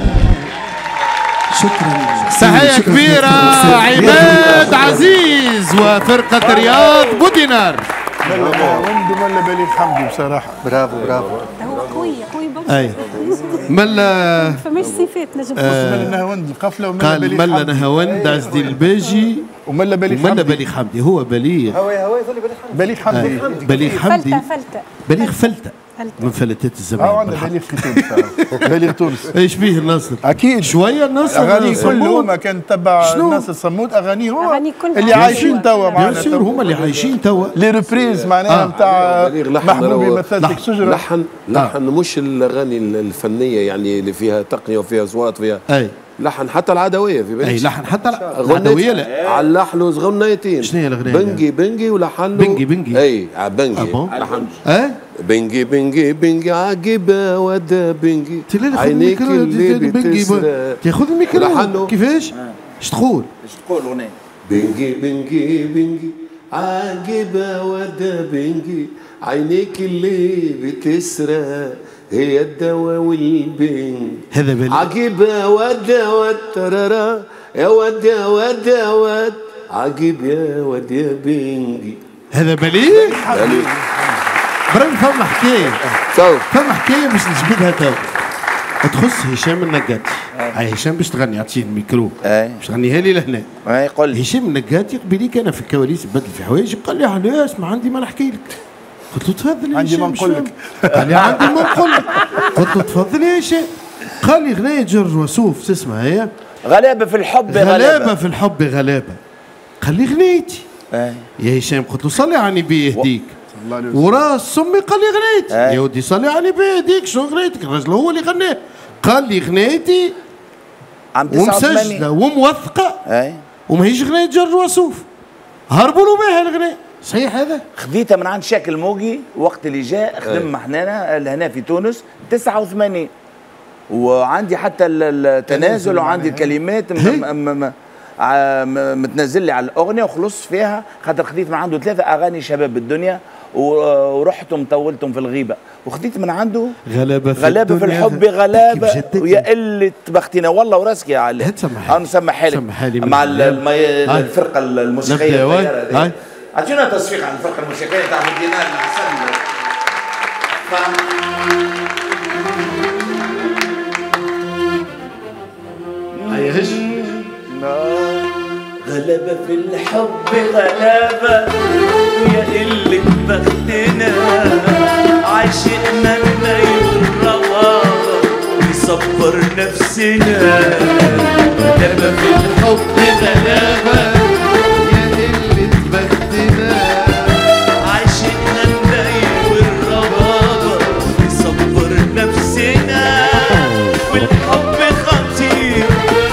شكرا. تحية كبيرة عماد عزيز وفرقة رياض بودينار. عنده ملا بليغ حمدي بصراحة. برافو برافو. هو قوي قوي برشا. اي ملا فماش صفات نجم آه ملا نهاوند القفلة وملا قال بليغ ملا نهاوند عز الدين الباجي وملا بليغ حمدي. وملا بليغ حمدي هو بليغ هو هو بليغ حمدي. بليغ حمدي فلتة فلتة بليغ فلتة من فلتات الزمان. اه عندنا بليغ في تونس. بليغ تونس. ايش بيه الناصر؟ اكيد شويه الناصر اغاني كله ما كان تبع ناصر صمود اغانيه هو أغاني كلها اللي عايشين توا معنا. بيان سور هما اللي عايشين توا. لي ريبريز معناها نتاع محبوبي مثلتك شجره. لحن لحن مش الاغاني الفنيه يعني اللي فيها تقنيه وفيها اصوات فيها اي لحن حتى العدويه في بالك. اي لحن حتى العدويه لا علح له غنيتين. شنو هي الاغنيه؟ بنجي بنجي ولحن له بنجي بنجي اي بنجي لحن اه بنجي بنجي بنجي عجبه ودا بنجي عينيك اللي بتسرق تاخذ الميكرو كيفاش؟ اش تقول؟ اش تقول اغنيه؟ بنجي بنجي بنجي عجبه ودا بنجي عينيك اللي بتسرق هي الدواء والبنج هذا بليغ عجيبة ود يا ود ترارا يا ود يا ود يا ود عجيب يا ود يا بنجي. هذا بليغ؟ بليغ برا فما حكاية تو فما حكاية باش نجبدها تو تخص هشام النقاتي. هاي هشام باش تغني عطيه الميكرو باش تغنيها لي لهنا. اي قول لي. هشام النقاتي قبيليك انا في الكواليس بدل في حوايجي قال لي علاش ما عندي ما نحكي لك. قلت له تفضل يا عندي ما نقول لك. قال لي عندي ما نقول لك. قلت له تفضل يا هشام. قال لي غنية جورج وسوف شو اسمها هي؟ غلابة في الحب غلابة. غلابة في الحب غلابة. قال لي غنيتي. اي يا هشام قلت له صلي على النبي يهديك. وراس امي قال لي غنيت. يا ودي صلي على النبي يهديك شنو غنيتك؟ الراجل هو اللي غناه. قال لي غنيتي عام تسعة وثمانين ومسجلة وموثقة. اي وماهيش غنية جورج وسوف. هربوا له بها الغناء. صحيح هذا؟ خذيتها من عند شاكل موجي وقت اللي جاء خدم حنانا هنا في تونس تسعة وثمانين وعندي حتى التنازل وعندي الكلمات متنزل لي على الاغنيه وخلص فيها خاطر خذيت من عنده ثلاثه اغاني شباب الدنيا ورحتم طولتم في الغيبه وخذيت من عنده غلابه في غلابه في الحب غلابه ويا قله بختنا والله وراسك يا علي. تسمح لي نسمح لك مع الفرقه الموسيقيه. اعطينا تصفيق عن الفرقه الموسيقيه تاع مدينه الحسن. هيا هش غلبة في الحب غلبة ويا قلة بختنا عاشقنا النايم الروابة نصبر نفسنا. غلبة في الحب غلبة يا قلة بختنا عاشقنا النايم الروابة نصبر نفسنا. والحب خطير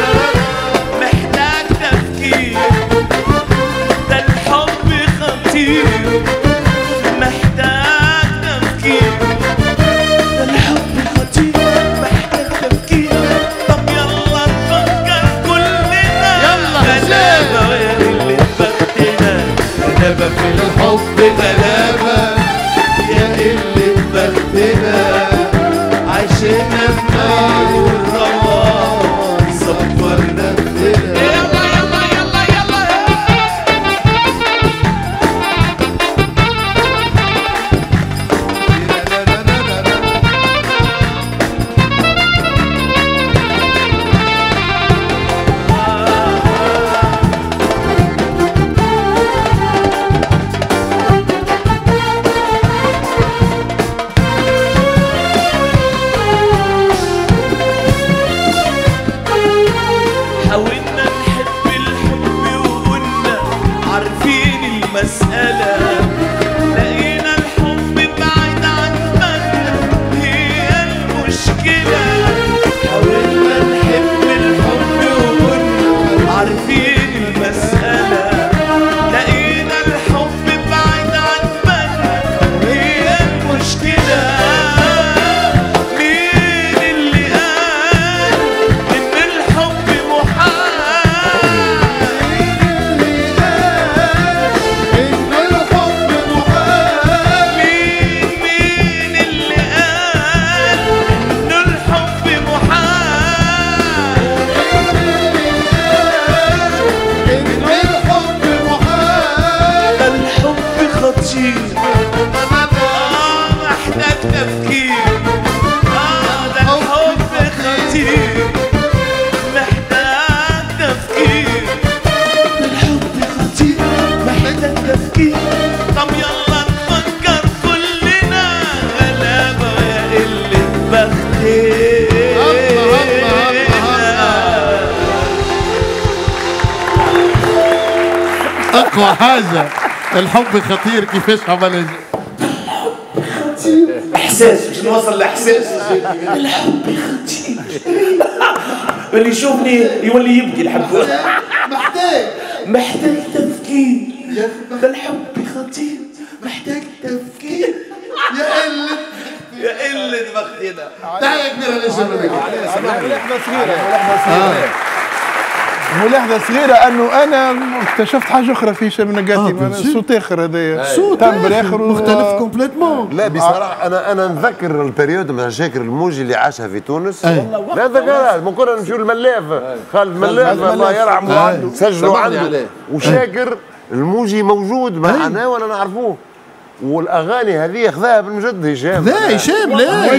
محتاج تفكير ده الحب خطير محتاج تفكير ده الحب خطير محتاج تفكير. طب يلا نفكر كلنا يلا غلابة يا قلة بختنا. غلابة في الحب غلابة يا قلة بختنا عايشين في نار والروار صبر نفسنا. يلا يلا يلا يلا المسألة لقينا الحب بعيد عننا هي المشكلة حاولنا نحب الحب وكنا عارفين المسألة لقينا الحب بعيد عننا هي المشكلة مين اللي قال إن الحب محال إن الحب محال مين مين اللي قال إن الحب محال إن الحب محال ده الحب خطير آه محتاج تفكير آه ده الحب خطير محتاج تفكير الحب خطير محتاج تفكير طب يلا نفكر كلنا غلابة يا قلة بختنا اقوى حاجه الحب خطير كيفاش عملها احساس مش نوصل لاحساس الحب خطير اللي يشوفني يولي يبكي الحب محتاج محتاج تفكير ده الحب خطير محتاج تفكير يا قلة يا قلة بختنا تحية كبيرة للشباب ملاحظة صغيرة ملاحظة صغيرة أنه أنا اكتشفت حاجة أخرى في هشام النقاتي صوت آخر هذايا صوت آخر مختلف كومبليتمون. لا بصراحة أنا أنا نذكر البريود نتاع شاكر الموجي اللي عاشها في تونس لا نذكرها من كنا نمشيو الملاف خالد ملاف الله يرحمه سجلوا عنده وشاكر الموجي موجود معنا ولا نعرفوه والاغاني هذه خذاها بالمجد هشام لا هشام لا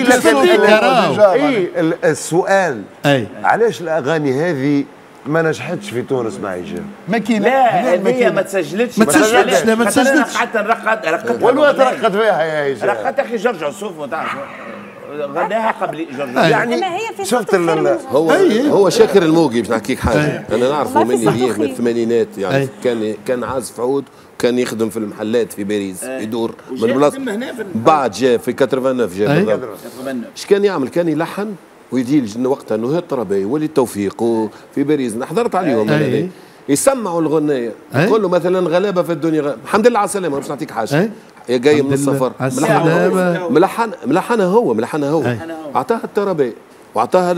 اي السؤال اي علاش الاغاني هذه ما نجحتش في تونس مع هشام؟ ماكينه لا هذه ما تسجلتش ما تسجلتش لا ما تسجلتش حتى نرقد رقدت والله ترقد فيها يا هشام رقدت اخي جورج عصوف وتعرف غناها قبل جورج يعني شفت هو هو شاكر الموجي باش نحكيك حاجه انا نعرفه مني ليه من الثمانينات يعني كان كان عازف عود كان يخدم في المحلات في باريس يدور من بلاصه بعد جاء في تسعة وثمانين جاء بالضبط ايش كان يعمل كان يلحن ويجي وقتها نهاد الطربي ولي التوفيق وفي باريس حضرت عليهم انا يسمعوا الغنية يقول له مثلا غلابه في الدنيا غلابة. الحمد لله على السلامه باش نعطيك حاجه يا جاي من السفر ملحن ملحنها هو ملحنها هو اعطاها الطربي واعطاها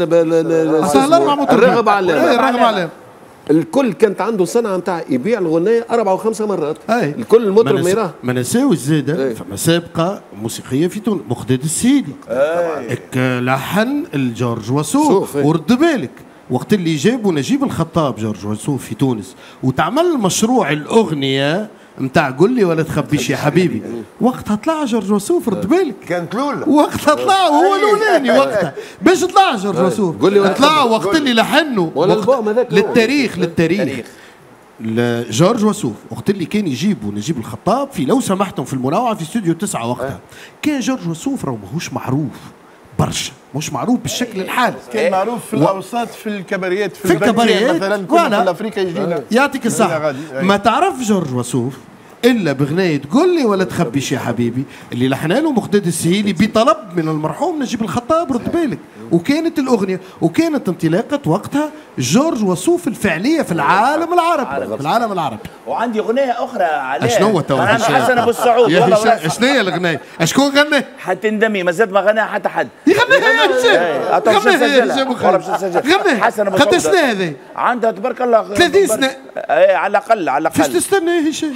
الرغب علام الرغب علام الكل كانت عنده صنعه نتاع يبيع الغنية أربع وخمسة مرات أي. الكل المطرب ما يراه ما نساوش زاده فما سابقه موسيقيه في تونس مخدد السيدي اك لحن الجورج وسوف ورد بالك وقت اللي جابوا نجيب الخطاب جورج وسوف في تونس وتعمل مشروع الاغنيه نتاع قول لي ولا تخبيش يا حبيبي وقتها طلع جورج وسوف رد بالك كانت الاولى وقتها طلع هو الاولاني وقتها باش طلع جورج وسوف طلع وقت اللي لحنوا للتاريخ للتاريخ جورج وسوف وقت اللي كان يجيبوا نجيب الخطاب في لو سمحتم في المنوعه في استوديو تسعة وقتها كان جورج وسوف راهو ماهوش معروف برشا مش معروف بالشكل الحالي كان معروف في الاوساط في الكباريات في, في الكباريات مثلا كنا في افريقيا يجينا يعطيك الصحه ما تعرف جورج وسوف الا بغنايه قول لي ولا تخبيش يا حبيبي اللي لحنا له مخدد السهيلي بطلب من المرحوم نجيب الخطاب رد بالك وكانت الاغنيه وكانت انطلاقه وقتها جورج وسوف الفعليه في العالم العربي في العالم العربي وعندي اغنيه اخرى عليها شنو تو حسن ابو السعود والله شنو هي الاغنيه اشكون غنى حتندمي مازال ما غناها حتى حد يغنيها يا هشام غنيها حسن ابو السعود قد سنه هذه عندها تبارك الله ثلاثين سنه ايه على الاقل على الاقل فاش تستنى يا هشام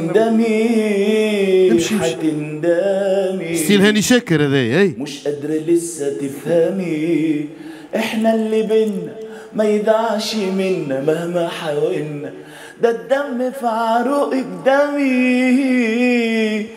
حتندمي حتندمي ستيل هاني شاكر هذا اي مش قادرة لسه تفهمي احنا اللي بينا ما يدعش منا مهما حاولنا ده الدم في عروقك دمي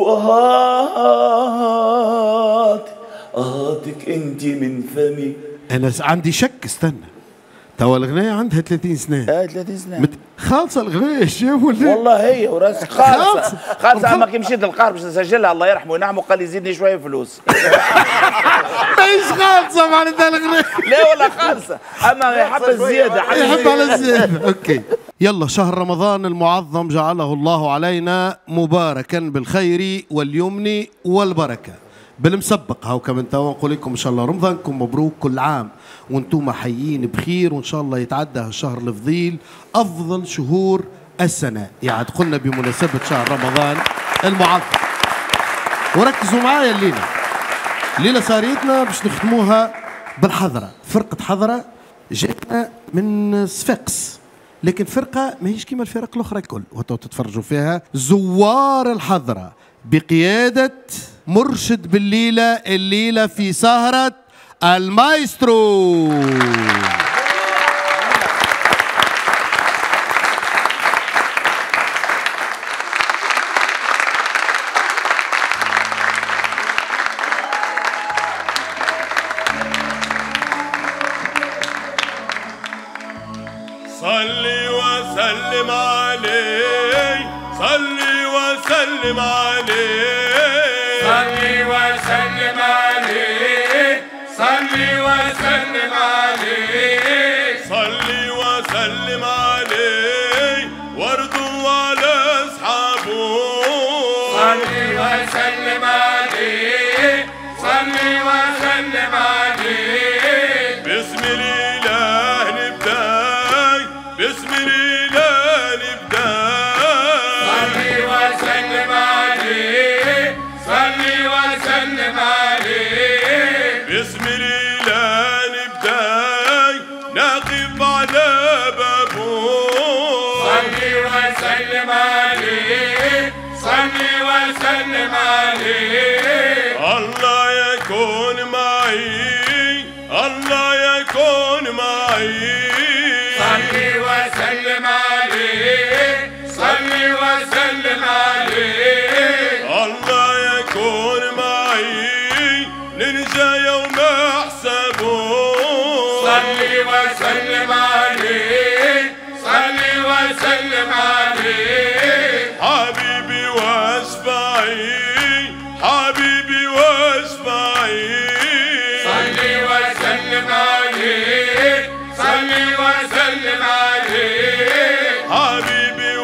وقهات قهاتك انتي من فمي انا عندي شك استنى توا الغناية عندها ثلاثين سنة اه ثلاثين سنة مت... خالصة الغناية شاف ولا والله هي وراسك خالصة خالصة اما كي مشيت للقار باش نسجلها الله يرحمه وينعمه قال لي زيدني شوية فلوس ماهيش خالصة معناتها الغناية لا والله خالصة اما يحب الزيادة يحب على الزيادة اوكي يلا شهر رمضان المعظم جعله الله علينا مباركا بالخير واليمن والبركة بالمسبق. هاو كمان توا نقول لكم ان شاء الله رمضانكم مبروك كل عام وانتم حيين بخير، وان شاء الله يتعدى الشهر الفضيل افضل شهور السنة يعد قلنا بمناسبة شهر رمضان المعظم. وركزوا معايا الليلة، الليلة صاريتنا باش نختموها بالحضرة. فرقة حضرة جاتنا من صفاقس، لكن فرقة ماهيش كيما الفرق الأخرى الكل، وتو تتفرجوا فيها زوار الحضرة بقيادة مرشد بالليلة، الليلة في سهرة المايسترو. صلي وسلم عليه، صلي وسلم عليه، صلي وسلم عليه، صلي وسلم عليه، صلي وسلم عليه وارضوا على اصحابه، صلي وسلم عليه، صلي وسلم عليه. بسم الاله نبدا، بسم الاله نبدا، صلي وسلم عليه، صلي وسلم عليه. بسم الاله نبدا نقف على بابه، صلي وسلم عليه، صلي وسلم عليه. الله يكون معي، الله يكون معي، صلي وسلم عليه، صلي وسلم عليه. الله يكون معي ننجى يوم احسبه، صلي وسلم عليه، صلي وسلم عليه. حبيبي واشفعي، حبيبي واشفعي، صلي وسلم عليه، صلي وسلم عليه. حبيبي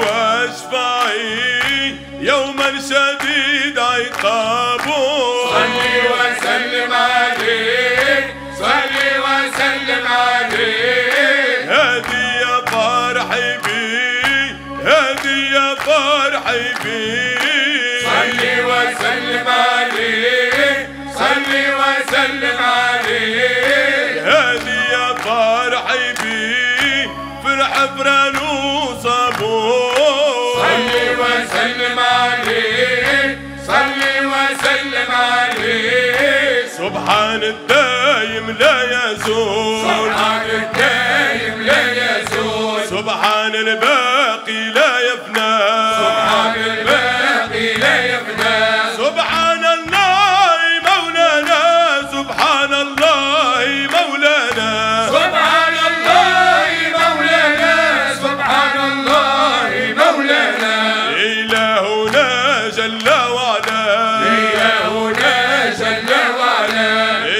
واشفعي يوما شديد عقابه، صلي وسلم عليه، صلي وسلم عليه. هادي يا فرحي بي، هادي يا فرحي بي، صلي وسلم عليه، صلي وسلم عليه. هادي يا فرحي بي فرح فران وصابو، صلي وسلم عليه، صلي وسلم عليه. سبحان الدايم لا يزول، سبحان الدايم لا يزول، سبحان الباقي لا يفنى، سبحان الباقي لا يفنى. سبحان الله مولانا، سبحان الله مولانا، سبحان الله مولانا، سبحان الله مولانا. إلهنا جل وعلا، إلهنا جل وعلا،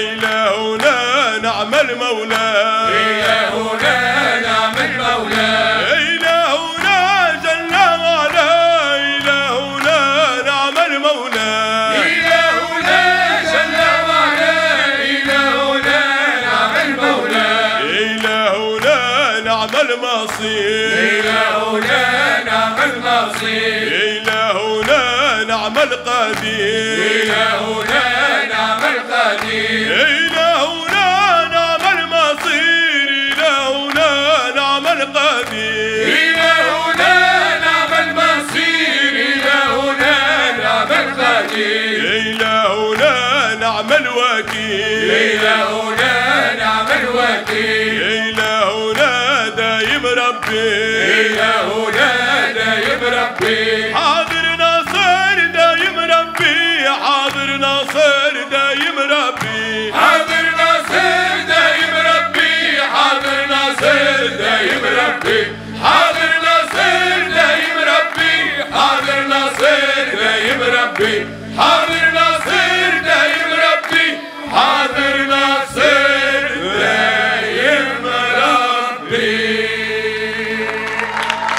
إلهنا نعم المولى، إلهنا نعم المولى. إلهنا جل وعلا، إلهنا نعم المولى، إلهنا جل وعلا، إلهنا نعم المولى. إلهنا نعم المصير، إلهنا نعم المصير. إلهنا نعم القدير، إلهنا نعم القدير. إلهنا نعم المصير، إلهنا نعم القدير. إلهنا نعم المصير، إلهنا نعم القدير. إلهنا نعم الوكيل، إلهنا نعم الوكيل. إلهنا دايم ربي، إلهنا دايم ربي. حاضر ناصر دايم ربي، حاضر ناصر دايم ربي، حاضر ناصر دايم ربي، حاضر ناصر دايم ربي، حاضر ناصر دايم ربي، حاضر ناصر دايم ربي، حاضر ناصر دايم ربي، حاضر ناصر دايم ربي.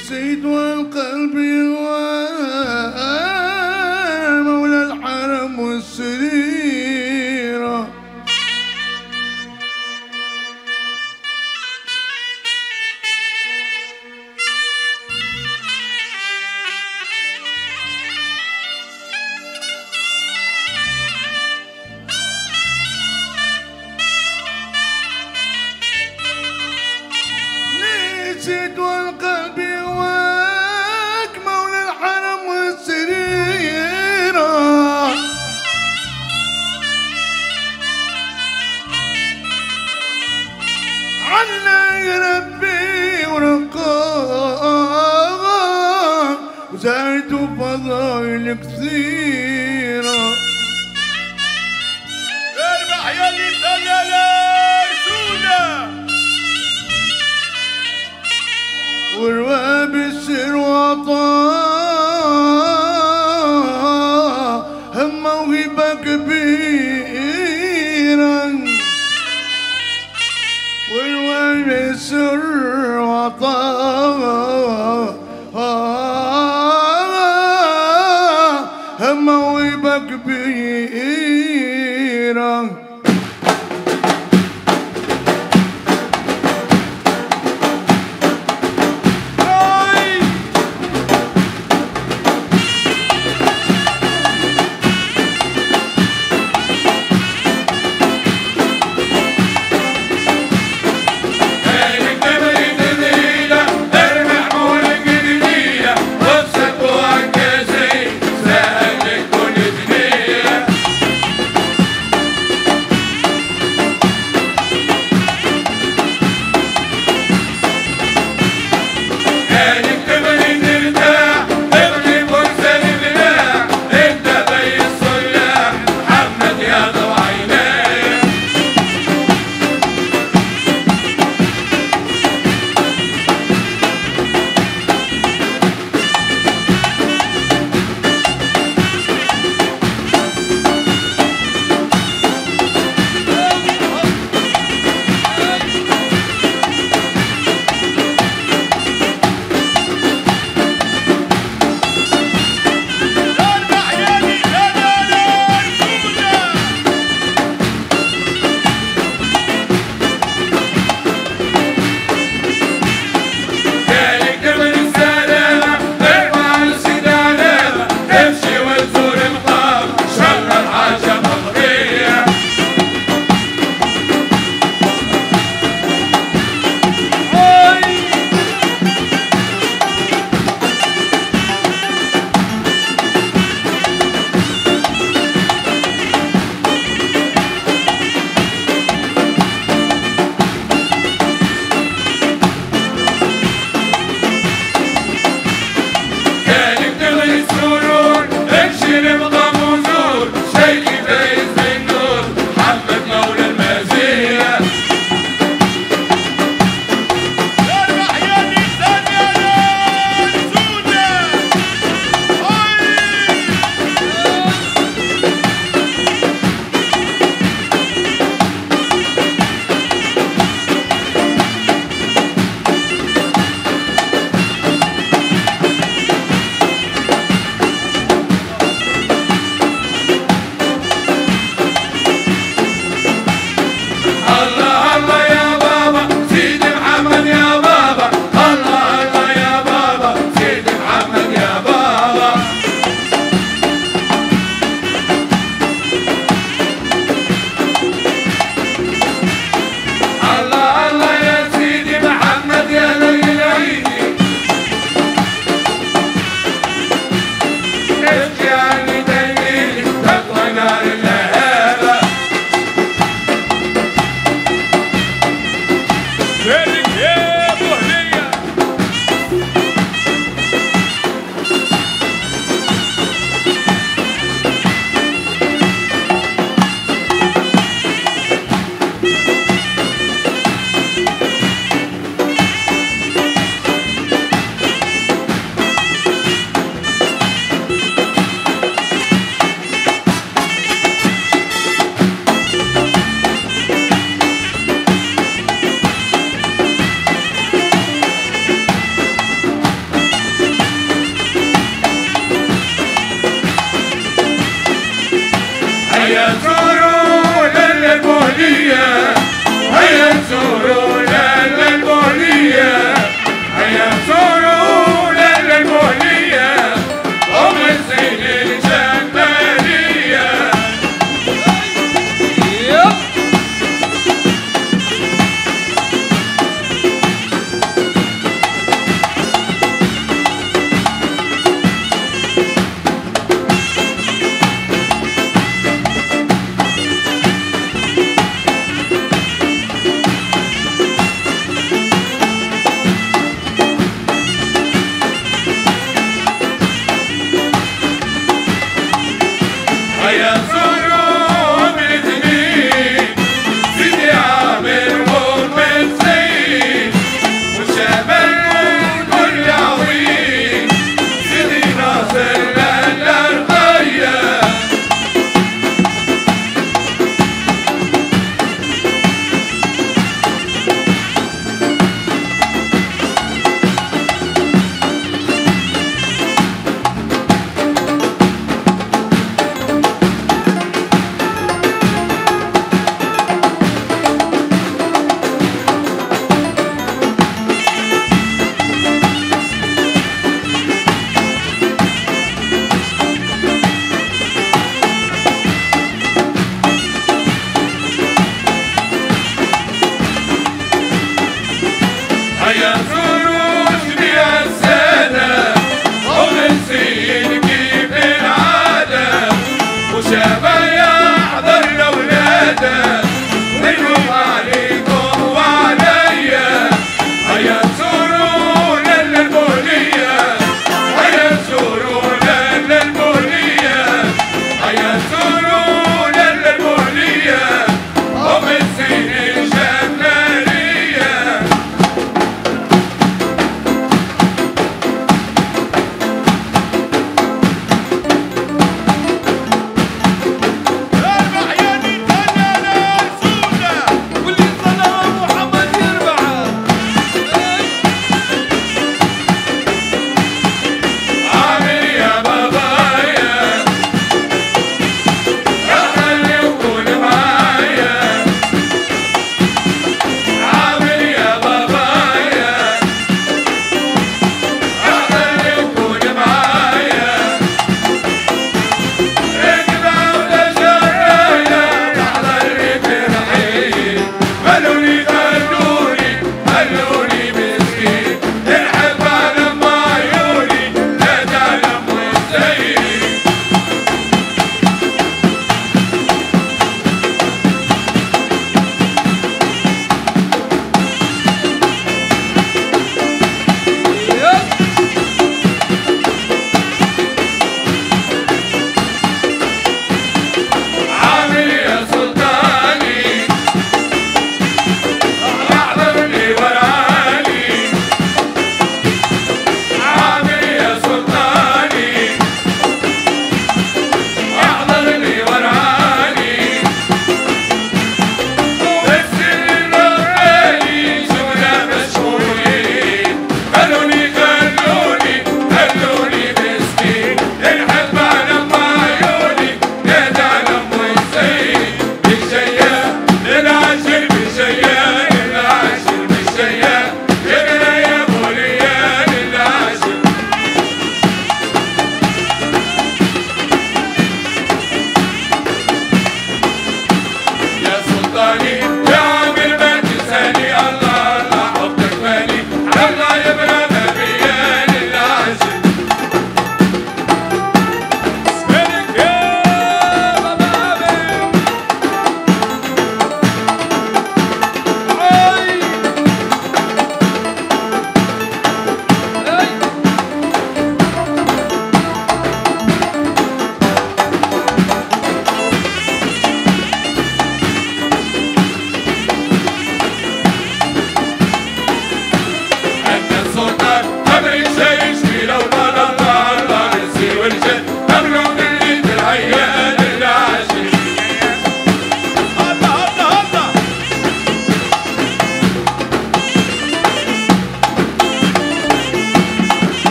نسيت والقلب مولى الحرم والسريرة نسيت والقلب هواك مولى الحرم والسريرة عنا ربي ورقاك وزعت فضائل كثيرة اربح يا اللي سجل رسوله ورواب السر وطا هم موهبة كبيرة ورواب السر وطا هم موهبة كبيرة ارمح يا